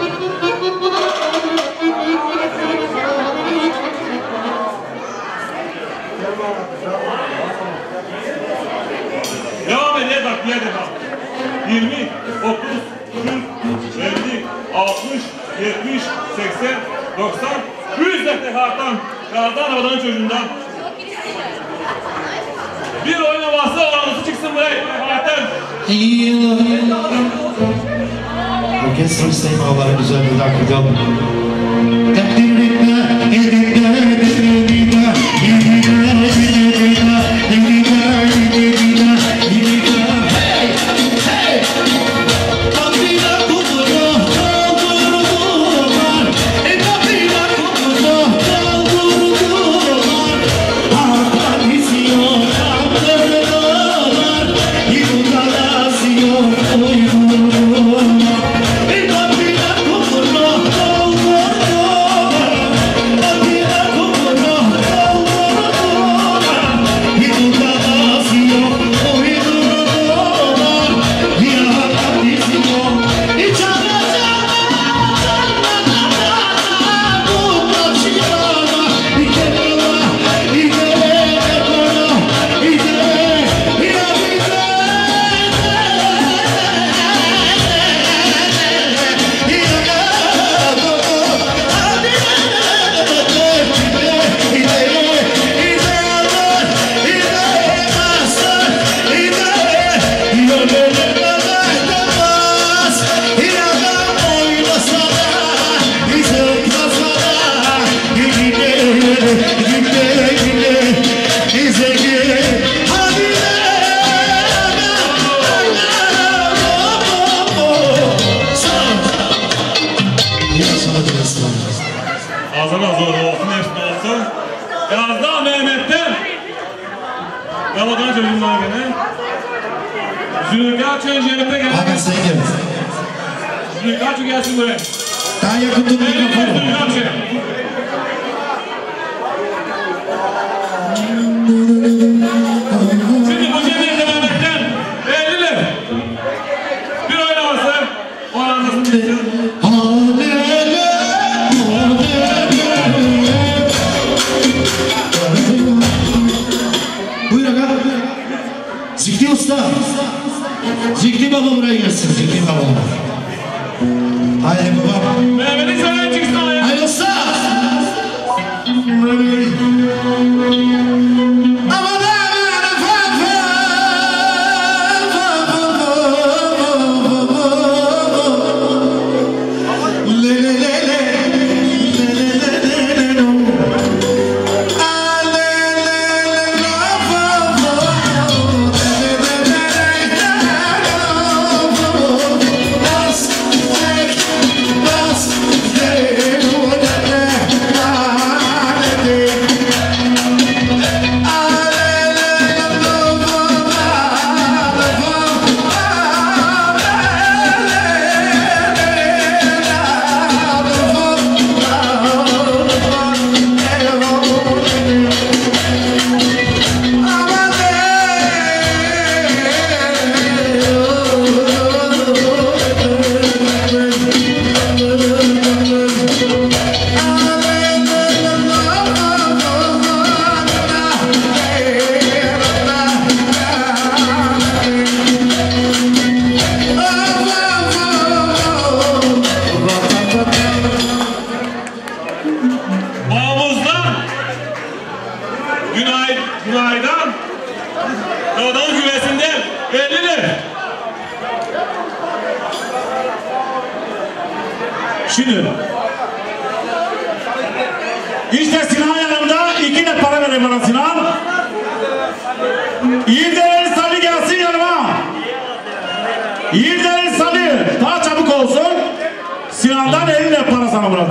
Devam eder bak diye devam. 20, 30, 40, 50, 60, 70, 80, 90, 100 defalardan, Kazdan havadan çocuğundan. Bir oyuna varsa oranısı çıksın buraya. Zaten. Orkestra isteği bağları güzel bir dakika. Takdirinde, da zor olsun, hepsini olsun. Yazda Mehmet'ten. Yaladan çocuğumlar gene. Zülüka Çöncerit'e geldi. Hakan sen gel. Zülüka Çön gelsin buraya. Daha yakın dur mikrofonu. Zülüka Çön. Şimdi bu cemiyete Mehmet'ten 50'ler. Bir oynaması. O anlasın bilsin. Buyur aga. Zikri Usta. Zikri Baba buraya gelsin. Zikri Baba. Haydi baba. Mehmet'in sana çıksın ayağa. Haydi usta. Günay'dan Dağdan güvesinden 50'ler. Şimdi işte Sinan yanımda 2 de para verir bana Sinan. İyideleri Salih gelsin yanıma. İyideleri Salih daha çabuk olsun. Sinan'dan 50 de para sana Murat.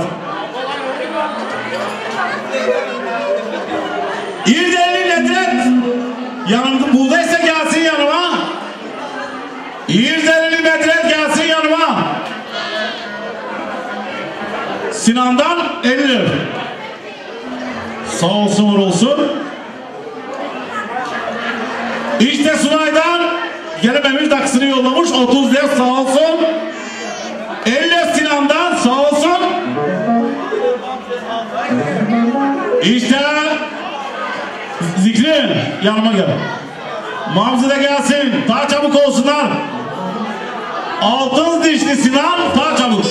İyideleri Nedret yanımda buradaysa gelsin yanıma. İyideleri Nedret gelsin yanıma. Sinan'dan 50. Sağ olsun var olsun. İşte Sunay'dan gelememiş taksini yollamış 30 lira sağ olsun. 50 Sinan'dan sağ olsun. İşte Zikri yanıma gel. Mamzi de gelsin. Daha çabuk olsunlar. Altın dişli Sinan daha çabuk.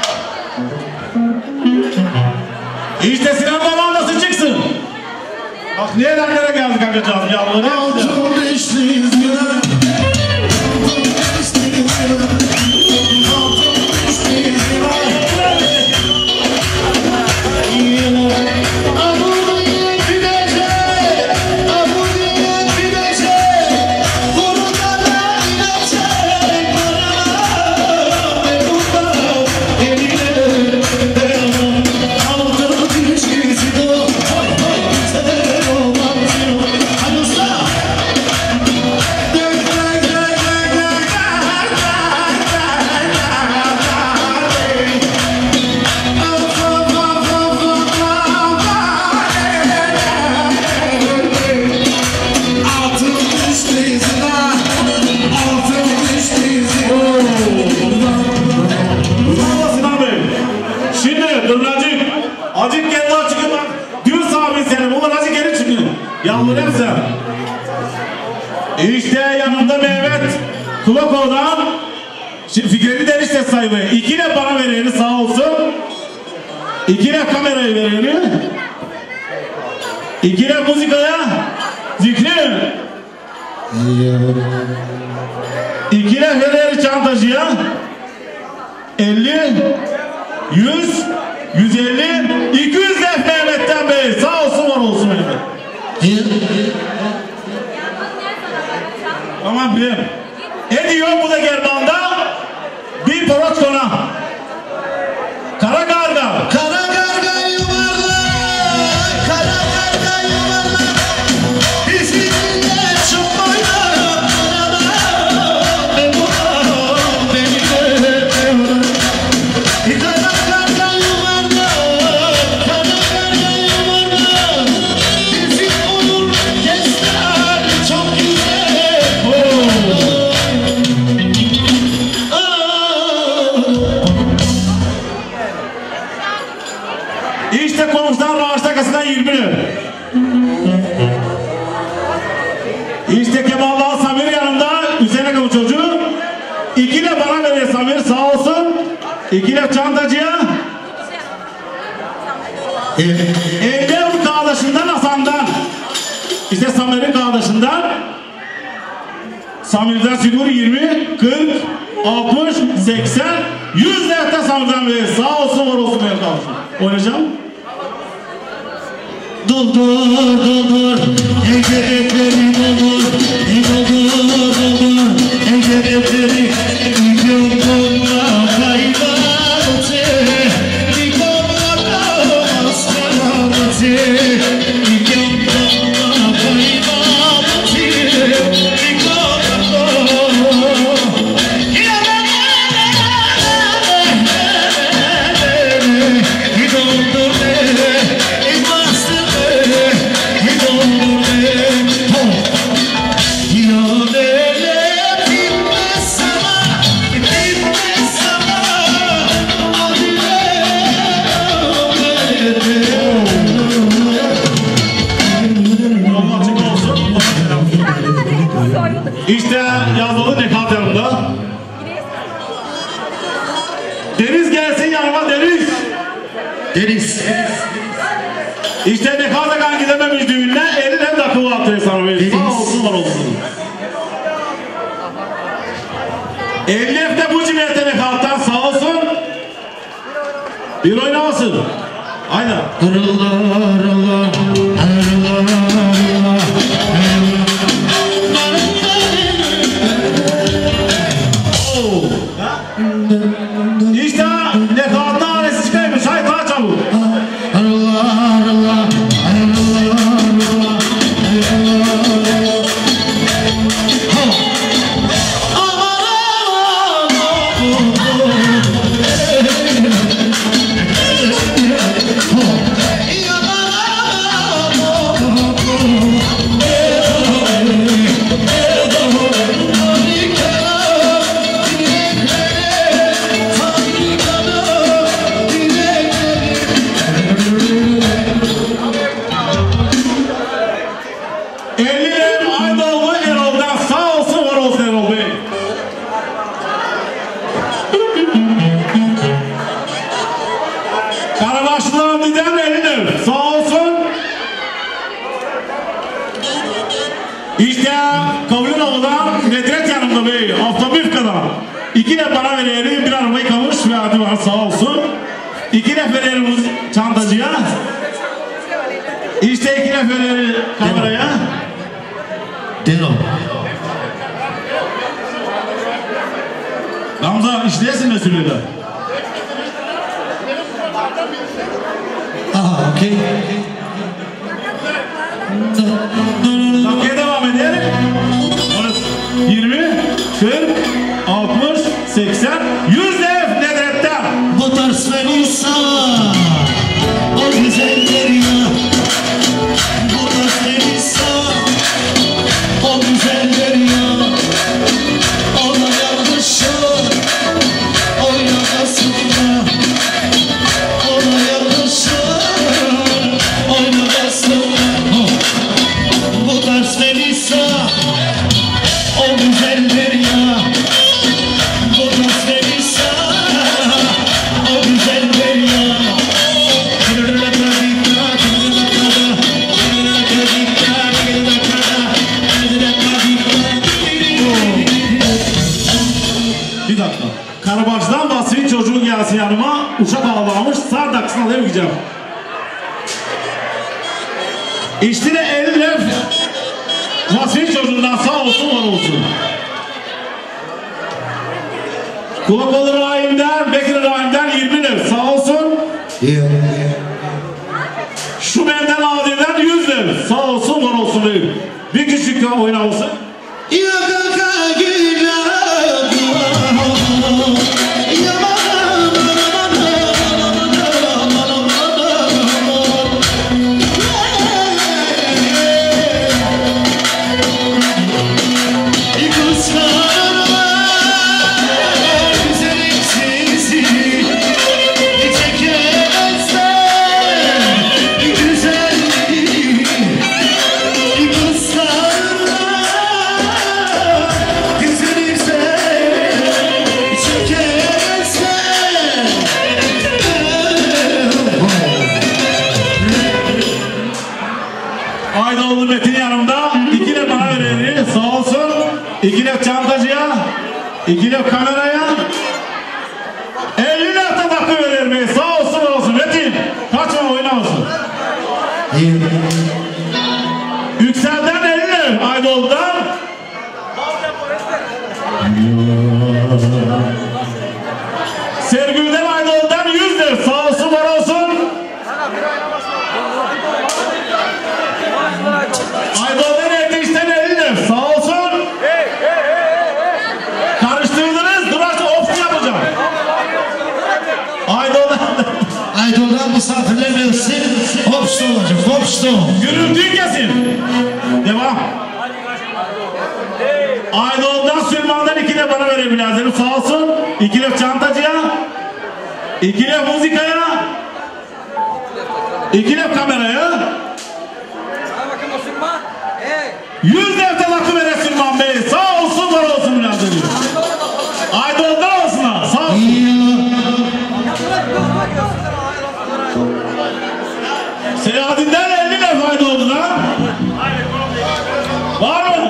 İşte Sinan babam nasıl çıksın? Bak nerelere geldik arkadaşlar yavruları. Altın dişli Sinan. Acık geldi açıkın bak. Düğün sahibi senin. Ulan acık geri çıkın. Yağmur hepsi. İşte yanımda Mehmet Kulakoğlu'dan Fikret'i Derişte sahibi. 2 de bana vereni sağ olsun. 2 de kamerayı vereni. 2 de müzikaya Zikri. 2 de Fener çantacıya. 50 100 150 200 de Mehmet'ten Bey. Sağ olsun var olsun Mehmet. Tamam bilim. Ediyor bu da German'da bir porat kona. Kara karga. Kara karga yuvarla. 20 lira. İşte Kemal'la Samir yanımda Hüseyin'e kavu çocuğu. 2 lira bana veriyor Samir sağ olsun. 2 lira çantacıya. 50 bu kardeşinden Hasan'dan. İşte Samir'in kardeşinden. Samir'den Sigur 20, 40, 60, 80, 100 lirada Samir'den verir. Sağ olsun var olsun benim kardeşim. Oynayacağım. Doldur, eceletleri doldur, doldur, eceletleri yıkılma kaybolması, yıkılma kalmazsa yıkılma kaybolması, İşte yazılı nekat yanımda. Deniz gelsin yanıma Deniz. Deniz. İşte nekata kan gidememiş düğününe 50 lira takımı attı sana verir. Sağ olsun var olsun. 50 de bu cimriyete nekattan sağ olsun. Bir oynamasın. Aynen. Allah. İşte nekatın ailesi çıkaymış. Haydi daha çabuk. İşte Kavlin Oğlan Nedret yanımda bey. Hafta bir kadar. 2 de bana verelim. Bir arabayı kavuş verdi var sağ olsun. 2 de verelim çantacıya. İşte 2 de verelim kameraya. Deno. Gamza işleyesin mesulüyle. Aha, okey. Dakikaya devam edelim. 20, 40, 60, 80, 100 ev Nedret'ten. Bu tarz verirse o güzeller ya. Bu tarz verirse o güzeller ya. Ona yakışır oynamasınlar. Ona yakışır oynamasınlar. Bu tarz verirse o güzeller ya. Bu tarz verirse o güzeller ya. Bir dakika. Karabaş'tan Vasfi çocuğu gelsin yanıma. Uşak ağlamış. Sağ dakikasını alayım gideceğim. İşte de 50 lef Vasfi çocuğundan sağ olsun var olsun. Kulakolu Rahim'den, Bekir Rahim'den 20 lef sağ olsun. Şu benden Adi'den 100 lef sağ olsun var olsun beyim. Bir küçük daha oynamasın. Güzel Aydoğdu Metin yanımda. 2 lef bana verir. Sağ olsun. 2 lef çantacıya. 2 lef kameraya. 50 lef de takı verir bey. Sağ olsun Metin. Kaçma oynamasın. Yüksel'den 50 lef. Aydoğdu'dan. Sergül'den Aydoğdu'dan 100 lef. Sağ olsun var olsun. Aydoğdu'dan Erdeş'ten 50 lef. Sağ olsun. Karıştırdınız. Duraç opsi yapacağım. Aydoğdu'dan misafirler versin. Hopsta olacak. Hopsta. Gürültüyü kesin. Devam. Aydoğdu'dan Süleyman'dan 2 lef bana verebilirler. Sağ olsun. 2 lef çantacıya. 2 lef muzikaya. 2 lef kameraya. 100 lef de lakı verir Süleyman Bey. Sağ olsun var olsun biraderim. Aydoğdu'dan olsun ha. Sağ olsun. Selahattin'den 50 lef Aydoğdu'dan. Var mı?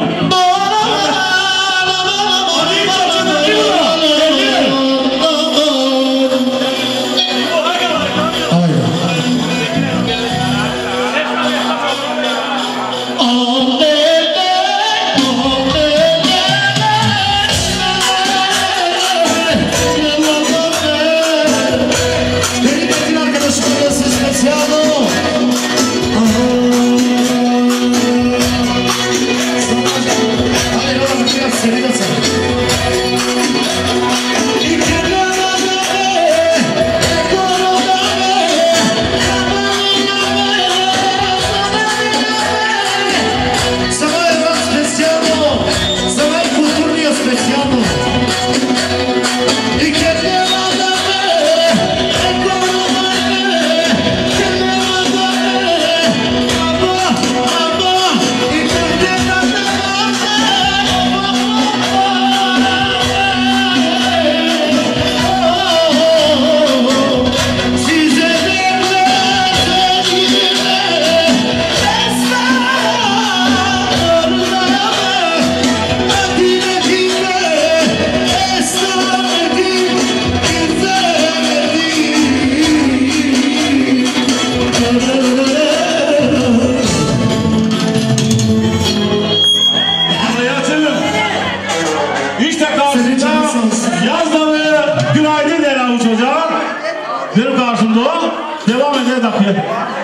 Benim karşımda o. Devam edeceğiz dakika.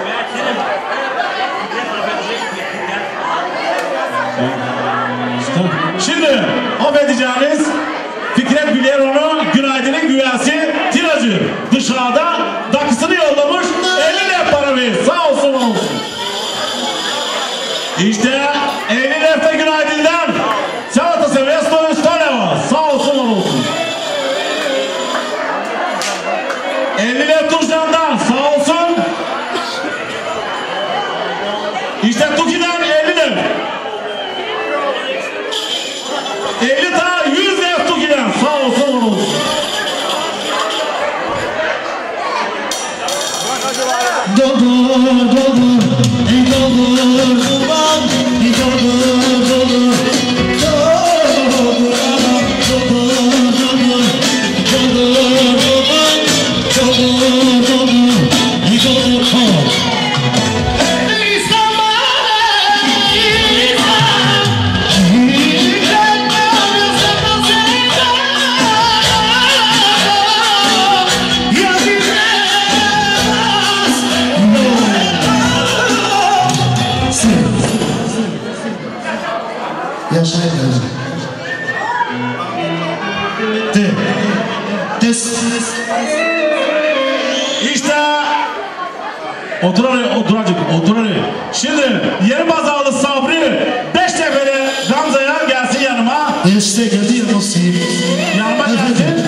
Şimdi affedeceğiniz Fikret Bilero'nun Günaydın'ın güveysi tiracı dışarıda dakısını yollamış 50 lef para verir. Sağ olsun olsun. İşte 50 lef de Günaydın'dan salatası restoran var. Sağ olsun olsun. 50 lef Turcan'dan sağ olsun. İşte Tuki'den 50 lef. 50 tane 100 lef Tuki'den sağ olsun olsun. Doldur doldur ey doldur kurban ey doldur doldur doldur anam doldur doldur doldur kurban doldur doldur ey doldur kol yaşayın. İşte otur oraya. Şimdi yeni bazalı Sabri 5 sefere Gamze'ye gelsin yanıma. İşte geldi yanılsın. Yanıma gelsin.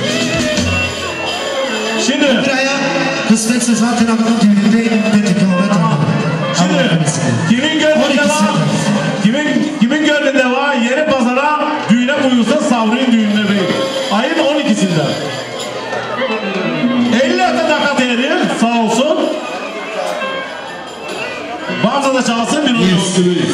Şimdi buraya kısmetse zaten adamın düğünündeyim dedik ya. Şimdi kimin gönlünde var yeni pazara düğüne buyursa Sabri'nin düğününe bey. Ayın 12'sinde. 50 dakika değeri sağ olsun. Bazı varsa da çalsın bir oyun yolculuğuyuz.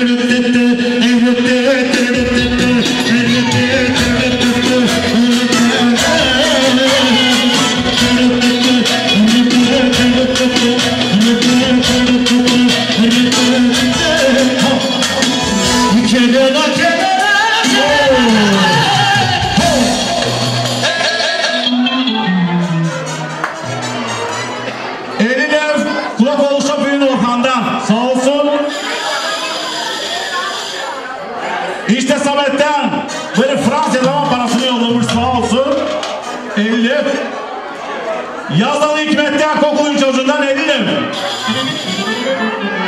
Elilev kulak oluşa büyün Orhan'dan sağ olsun. İşte Samet'ten böyle Fransa'dan parasını yollamış sağ olsun. Elilev. Yazdalı Hikmet'ten Kokulu'nun çocuğundan Elilev.